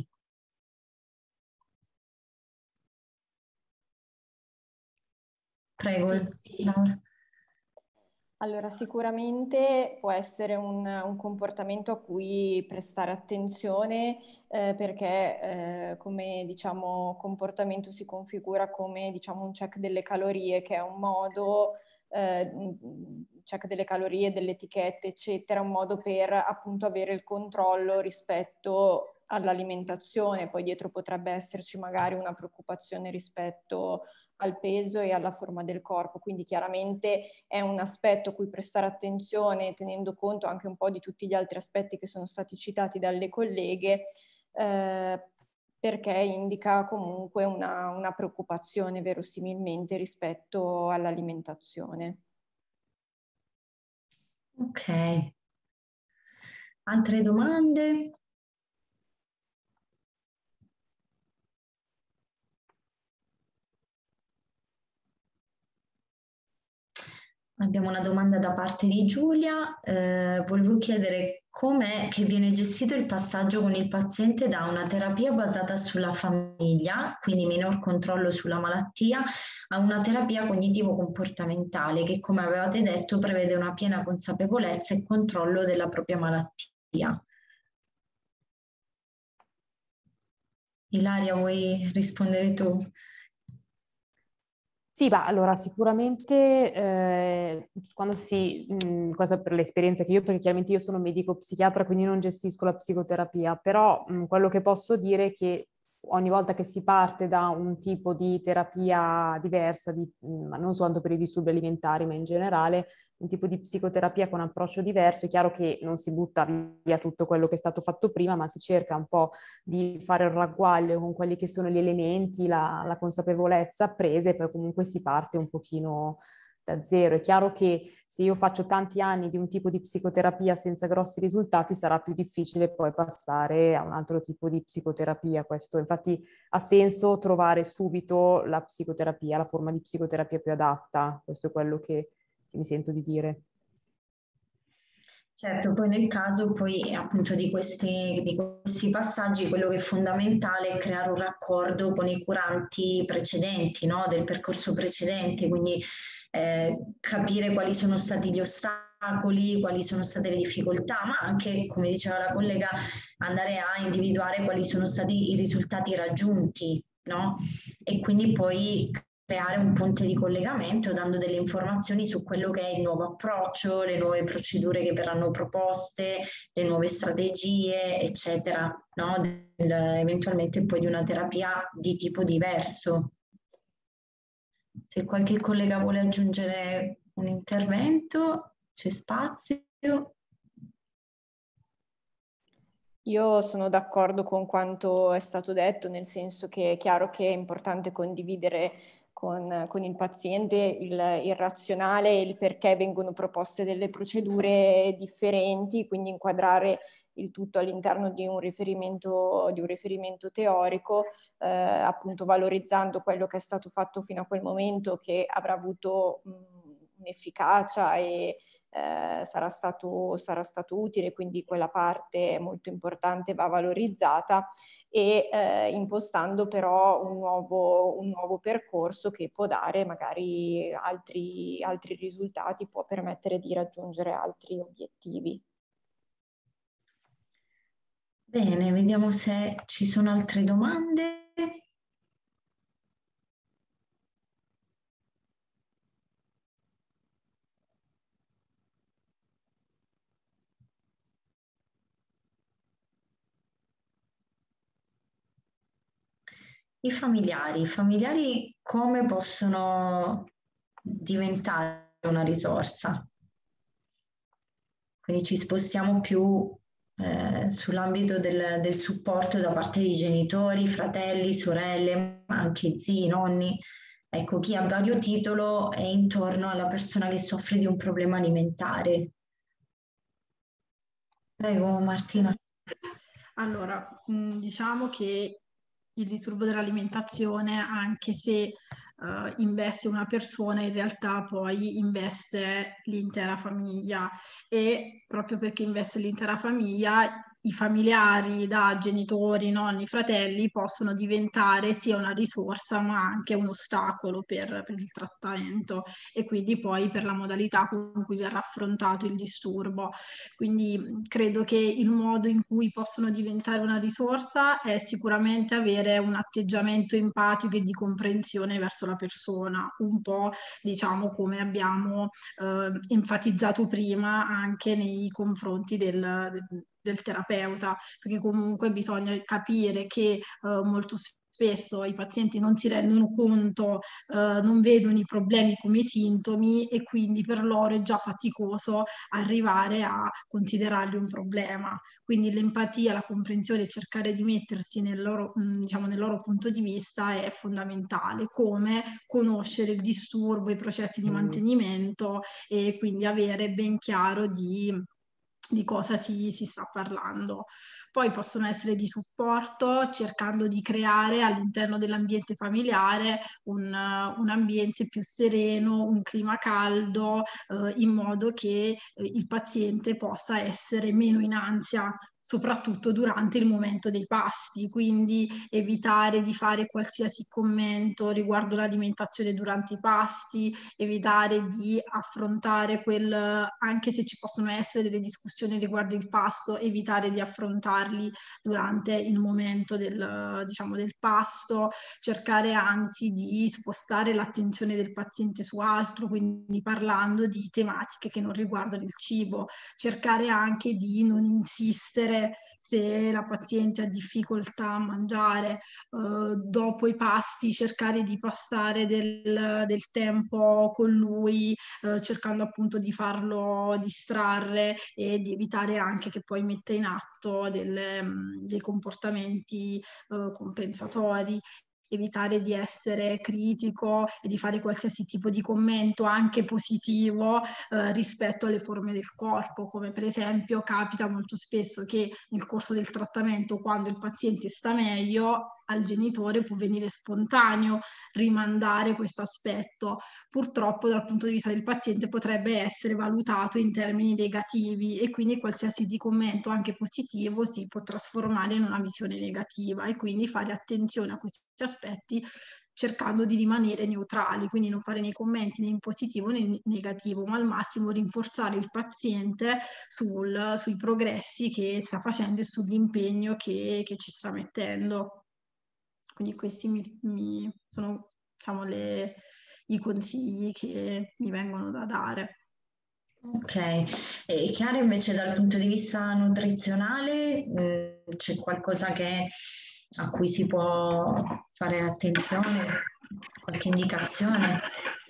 Prego, Sì. Laura. Allora, sicuramente può essere un, un comportamento a cui prestare attenzione eh, perché eh, come diciamo comportamento si configura come diciamo un check delle calorie, che è un modo, eh, check delle calorie, delle etichette, eccetera, un modo per appunto avere il controllo rispetto all'alimentazione. Poi dietro potrebbe esserci magari una preoccupazione rispetto al peso e alla forma del corpo, quindi chiaramente è un aspetto a cui prestare attenzione tenendo conto anche un po' di tutti gli altri aspetti che sono stati citati dalle colleghe, eh, perché indica comunque una, una preoccupazione verosimilmente rispetto all'alimentazione. Ok. Altre domande? Abbiamo una domanda da parte di Giulia. Eh, volevo chiedere com'è che viene gestito il passaggio con il paziente da una terapia basata sulla famiglia, quindi minor controllo sulla malattia, a una terapia cognitivo-comportamentale che, come avevate detto, prevede una piena consapevolezza e controllo della propria malattia. Ilaria, vuoi rispondere tu? Sì, bah, allora sicuramente eh, quando si, mh, cosa per l'esperienza che io, perché chiaramente io sono medico psichiatra, quindi non gestisco la psicoterapia, però mh, quello che posso dire è che ogni volta che si parte da un tipo di terapia diversa, di, mh, non soltanto per i disturbi alimentari, ma in generale, un tipo di psicoterapia con approccio diverso, è chiaro che non si butta via tutto quello che è stato fatto prima, ma si cerca un po' di fare il ragguaglio con quelli che sono gli elementi, la, la consapevolezza appresa e poi comunque si parte un pochino da zero. È chiaro che se io faccio tanti anni di un tipo di psicoterapia senza grossi risultati sarà più difficile poi passare a un altro tipo di psicoterapia. Questo infatti ha senso trovare subito la psicoterapia, la forma di psicoterapia più adatta. Questo è quello che, che mi sento di dire. Certo, poi nel caso poi appunto di questi, di questi passaggi, quello che è fondamentale è creare un raccordo con i curanti precedenti, no? Del percorso precedente, quindi eh, capire quali sono stati gli ostacoli, quali sono state le difficoltà, ma anche, come diceva la collega, andare a individuare quali sono stati i risultati raggiunti, no? E quindi poi creare un ponte di collegamento dando delle informazioni su quello che è il nuovo approccio, le nuove procedure che verranno proposte, le nuove strategie, eccetera, no? Del, eventualmente poi di una terapia di tipo diverso. Se qualche collega vuole aggiungere un intervento, c'è spazio. Io sono d'accordo con quanto è stato detto, nel senso che è chiaro che è importante condividere con, con il paziente il, il razionale e il perché vengono proposte delle procedure differenti, quindi inquadrare il tutto all'interno di un riferimento, di un riferimento teorico, eh, appunto valorizzando quello che è stato fatto fino a quel momento, che avrà avuto mh, un'efficacia e Eh, sarà stato, sarà stato utile, quindi quella parte molto importante va valorizzata e eh, impostando però un nuovo, un nuovo percorso che può dare magari altri, altri risultati, può permettere di raggiungere altri obiettivi. Bene, vediamo se ci sono altre domande. I familiari, i familiari come possono diventare una risorsa? Quindi ci spostiamo più eh, sull'ambito del, del supporto da parte di genitori, fratelli, sorelle, ma anche zii, nonni. Ecco, chi a vario titolo è intorno alla persona che soffre di un problema alimentare. Prego, Martina. Allora, diciamo che il disturbo dell'alimentazione, anche se uh, investe una persona, in realtà poi investe l'intera famiglia, e proprio perché investe l'intera famiglia, i familiari, da genitori, nonni, fratelli, possono diventare sia una risorsa ma anche un ostacolo per, per il trattamento e quindi poi per la modalità con cui verrà affrontato il disturbo. Quindi credo che il modo in cui possono diventare una risorsa è sicuramente avere un atteggiamento empatico e di comprensione verso la persona, un po' diciamo come abbiamo eh, enfatizzato prima anche nei confronti del, del terapeuta, perché comunque bisogna capire che eh, molto spesso i pazienti non si rendono conto, eh, non vedono i problemi come i sintomi e quindi per loro è già faticoso arrivare a considerarli un problema. Quindi l'empatia, la comprensione, cercare di mettersi nel loro, diciamo, nel loro punto di vista è fondamentale, come conoscere il disturbo, i processi di mantenimento e quindi avere ben chiaro di di cosa si, si sta parlando. Poi possono essere di supporto, cercando di creare all'interno dell'ambiente familiare un, un ambiente più sereno, un clima caldo, eh, in modo che eh, il paziente possa essere meno in ansia, soprattutto durante il momento dei pasti, quindi evitare di fare qualsiasi commento riguardo l'alimentazione durante i pasti, evitare di affrontare quel, anche se ci possono essere delle discussioni riguardo il pasto, evitare di affrontarli durante il momento del, diciamo, del pasto, cercare anzi di spostare l'attenzione del paziente su altro, quindi parlando di tematiche che non riguardano il cibo, cercare anche di non insistere se la paziente ha difficoltà a mangiare, eh, dopo i pasti cercare di passare del, del tempo con lui, eh, cercando appunto di farlo distrarre e di evitare anche che poi metta in atto delle, dei comportamenti eh, compensatori. Evitare di essere critico e di fare qualsiasi tipo di commento, anche positivo, eh, rispetto alle forme del corpo, come per esempio capita molto spesso che nel corso del trattamento, quando il paziente sta meglio, al genitore può venire spontaneo rimandare questo aspetto. Purtroppo dal punto di vista del paziente potrebbe essere valutato in termini negativi e quindi qualsiasi di commento anche positivo si può trasformare in una visione negativa, e quindi fare attenzione a questi aspetti cercando di rimanere neutrali, quindi non fare nei commenti né in positivo né in negativo, ma al massimo rinforzare il paziente sul, sui progressi che sta facendo e sull'impegno che, che ci sta mettendo. Quindi questi mi, mi sono, diciamo, le, i consigli che mi vengono da dare. Ok, e Chiara, invece dal punto di vista nutrizionale mh, c'è qualcosa che, a cui si può fare attenzione, qualche indicazione?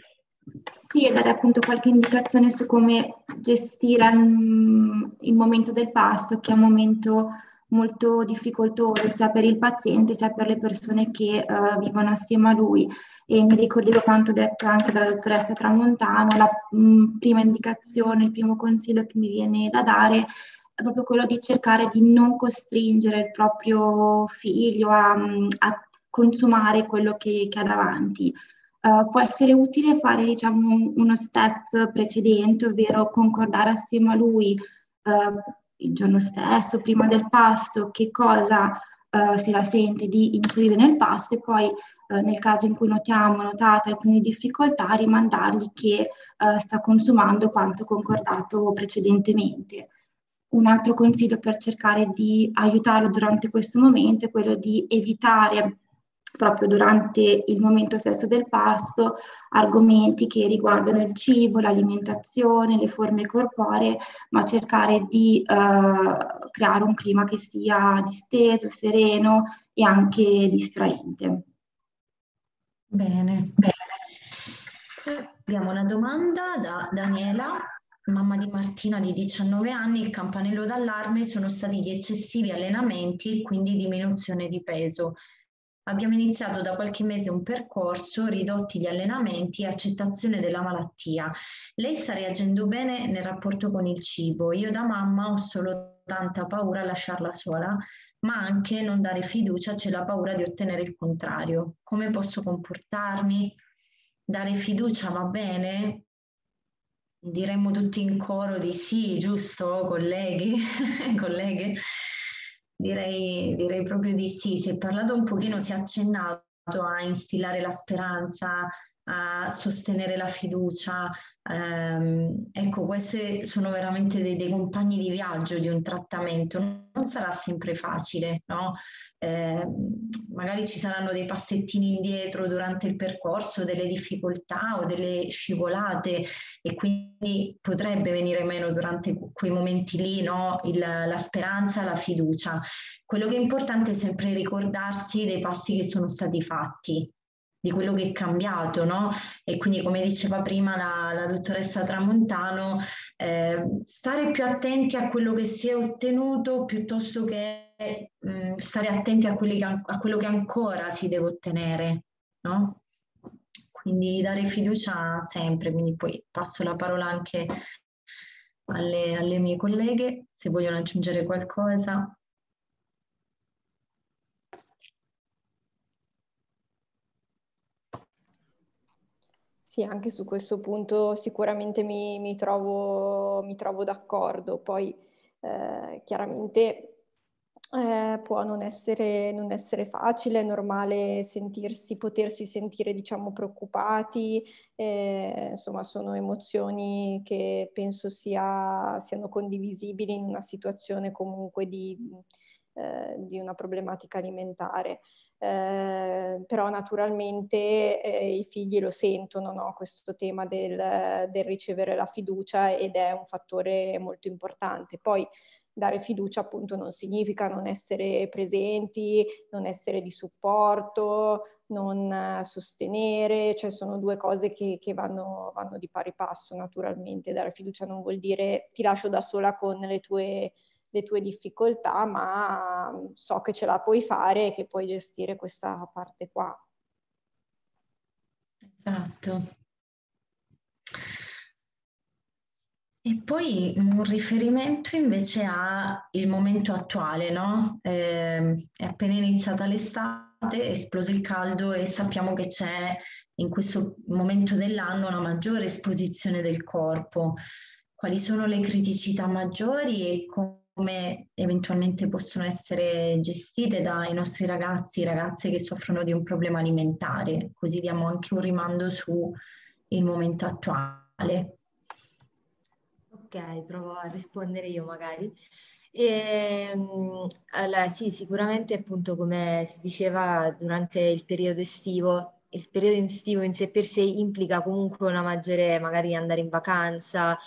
Sì, e dare appunto qualche indicazione su come gestire mm, il momento del pasto, che è un momento molto difficoltoso sia per il paziente sia per le persone che uh, vivono assieme a lui. E mi ricordo quanto detto anche dalla dottoressa Tramontano, la mh, prima indicazione, il primo consiglio che mi viene da dare è proprio quello di cercare di non costringere il proprio figlio a, a consumare quello che, che ha davanti. Uh, può essere utile fare, diciamo, uno step precedente, ovvero concordare assieme a lui uh, il giorno stesso, prima del pasto, che cosa uh, si la sente di inserire nel pasto, e poi uh, nel caso in cui notiamo, notate alcune difficoltà, rimandargli che uh, sta consumando quanto concordato precedentemente. Un altro consiglio per cercare di aiutarlo durante questo momento è quello di evitare, proprio durante il momento stesso del pasto, argomenti che riguardano il cibo, l'alimentazione, le forme corporee, ma cercare di eh, creare un clima che sia disteso, sereno e anche distraente. Bene, bene. Abbiamo una domanda da Daniela, mamma di Martina di diciannove anni. Il campanello d'allarme sono stati gli eccessivi allenamenti e quindi diminuzione di peso. Abbiamo iniziato da qualche mese un percorso, ridotti gli allenamenti e accettazione della malattia. Lei sta reagendo bene nel rapporto con il cibo. Io da mamma ho solo tanta paura a lasciarla sola, ma anche non dare fiducia, c'è la paura di ottenere il contrario. Come posso comportarmi? Dare fiducia va bene? Diremmo tutti in coro di sì, giusto, colleghi, colleghe? Direi, direi proprio di sì. Si è parlato un pochino, si è accennato a instillare la speranza, a sostenere la fiducia. Ehm, ecco, questi sono veramente dei, dei compagni di viaggio di un trattamento. Non sarà sempre facile, no? Eh, magari ci saranno dei passettini indietro durante il percorso, delle difficoltà o delle scivolate, e quindi potrebbe venire meno durante quei momenti lì, no? Il, la speranza, la fiducia. Quello che è importante è sempre ricordarsi dei passi che sono stati fatti, di quello che è cambiato, no? E quindi, come diceva prima la, la dottoressa Tramontano, eh, stare più attenti a quello che si è ottenuto piuttosto che mh, stare attenti a, quelli che, a quello che ancora si deve ottenere, no? Quindi dare fiducia sempre, quindi poi passo la parola anche alle, alle mie colleghe, se vogliono aggiungere qualcosa. Sì, anche su questo punto sicuramente mi, mi trovo, mi trovo d'accordo. Poi eh, chiaramente eh, può non essere, non essere facile, è normale sentirsi, potersi sentire, diciamo, preoccupati, eh, insomma sono emozioni che penso sia, siano condivisibili in una situazione comunque di, eh, di una problematica alimentare. Eh, però naturalmente eh, i figli lo sentono, no? Questo tema del, del ricevere la fiducia, ed è un fattore molto importante. Poi dare fiducia appunto non significa non essere presenti, non essere di supporto, non uh, sostenere, cioè sono due cose che, che vanno, vanno di pari passo naturalmente. Dare fiducia non vuol dire ti lascio da sola con le tue le tue difficoltà, ma so che ce la puoi fare e che puoi gestire questa parte qua. Esatto. E poi un riferimento invece al momento attuale, no? Eh, è appena iniziata l'estate, è esploso il caldo e sappiamo che c'è in questo momento dell'anno una maggiore esposizione del corpo. Quali sono le criticità maggiori e come eventualmente possono essere gestite dai nostri ragazzi e ragazze che soffrono di un problema alimentare? Così diamo anche un rimando sul momento attuale. Ok, provo a rispondere io magari. E, allora, sì, sicuramente appunto come si diceva durante il periodo estivo, il periodo estivo in sé per sé implica comunque una maggiore, magari andare in vacanza,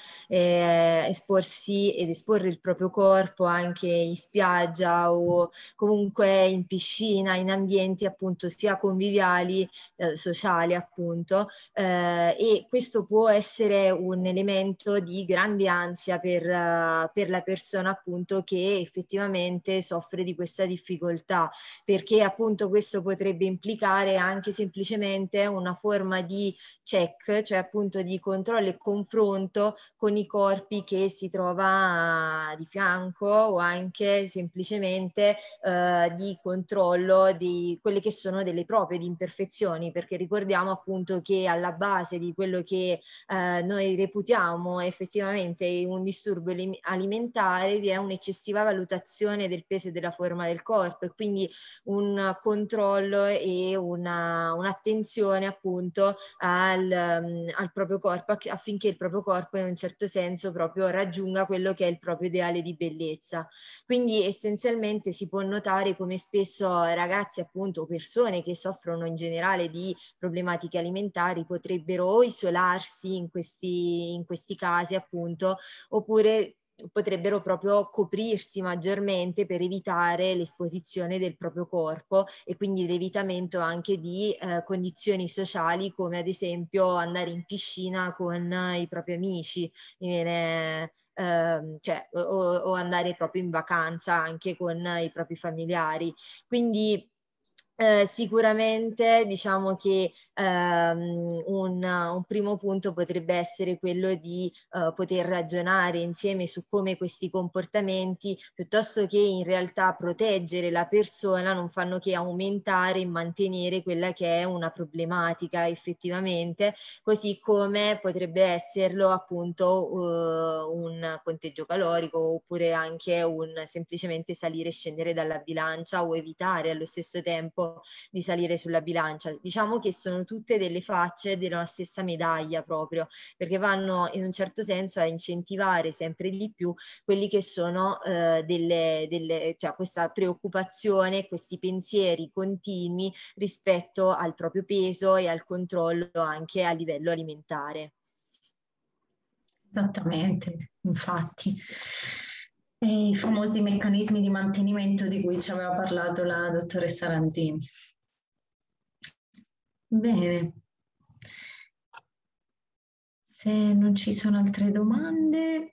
eh, esporsi ed esporre il proprio corpo anche in spiaggia o comunque in piscina, in ambienti appunto sia conviviali, eh, sociali appunto, eh, e questo può essere un elemento di grande ansia per, uh, per la persona appunto che effettivamente soffre di questa difficoltà, perché appunto questo potrebbe implicare anche semplicemente una forma di check, cioè appunto di controllo e confronto con i corpi che si trova di fianco o anche semplicemente uh, di controllo di quelle che sono delle proprie di imperfezioni, perché ricordiamo appunto che alla base di quello che eh, noi reputiamo effettivamente un disturbo alimentare vi è un'eccessiva valutazione del peso e della forma del corpo e quindi un controllo e una, un'attenzione appunto al, um, al proprio corpo affinché il proprio corpo in un certo senso proprio raggiunga quello che è il proprio ideale di bellezza. Quindi essenzialmente si può notare come spesso ragazzi appunto persone che soffrono in generale di problematiche alimentari potrebbero o isolarsi in questi, in questi casi appunto oppure potrebbero proprio coprirsi maggiormente per evitare l'esposizione del proprio corpo e quindi l'evitamento anche di eh, condizioni sociali come ad esempio andare in piscina con i propri amici, mi viene, eh, cioè, o, o andare proprio in vacanza anche con i propri familiari. Quindi Eh, sicuramente diciamo che ehm, un, un primo punto potrebbe essere quello di eh, poter ragionare insieme su come questi comportamenti, piuttosto che in realtà proteggere la persona, non fanno che aumentare e mantenere quella che è una problematica effettivamente, così come potrebbe esserlo appunto uh, un conteggio calorico oppure anche un semplicemente salire e scendere dalla bilancia o evitare allo stesso tempo di salire sulla bilancia. Diciamo che sono tutte delle facce della stessa medaglia proprio, perché vanno in un certo senso a incentivare sempre di più quelli che sono eh, delle, delle, cioè questa preoccupazione, questi pensieri continui rispetto al proprio peso e al controllo anche a livello alimentare. Esattamente, infatti. E i famosi meccanismi di mantenimento di cui ci aveva parlato la dottoressa Ranzini. Bene. Se non ci sono altre domande,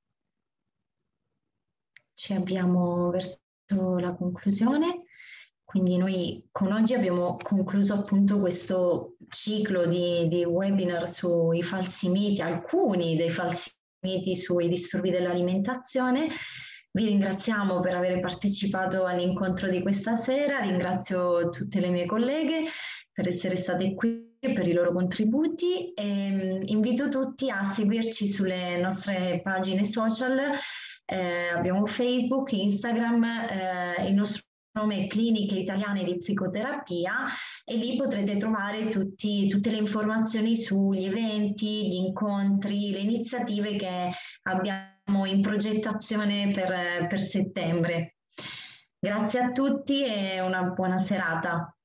ci abbiamo verso la conclusione. Quindi noi con oggi abbiamo concluso appunto questo ciclo di, di webinar sui falsi miti, alcuni dei falsi miti sui disturbi dell'alimentazione. Vi ringraziamo per aver partecipato all'incontro di questa sera, ringrazio tutte le mie colleghe per essere state qui e per i loro contributi e invito tutti a seguirci sulle nostre pagine social, eh, abbiamo Facebook, Instagram, eh, il nostro nome è Cliniche Italiane di Psicoterapia e lì potrete trovare tutti, tutte le informazioni sugli eventi, gli incontri, le iniziative che abbiamo in progettazione per, per settembre. Grazie a tutti e una buona serata.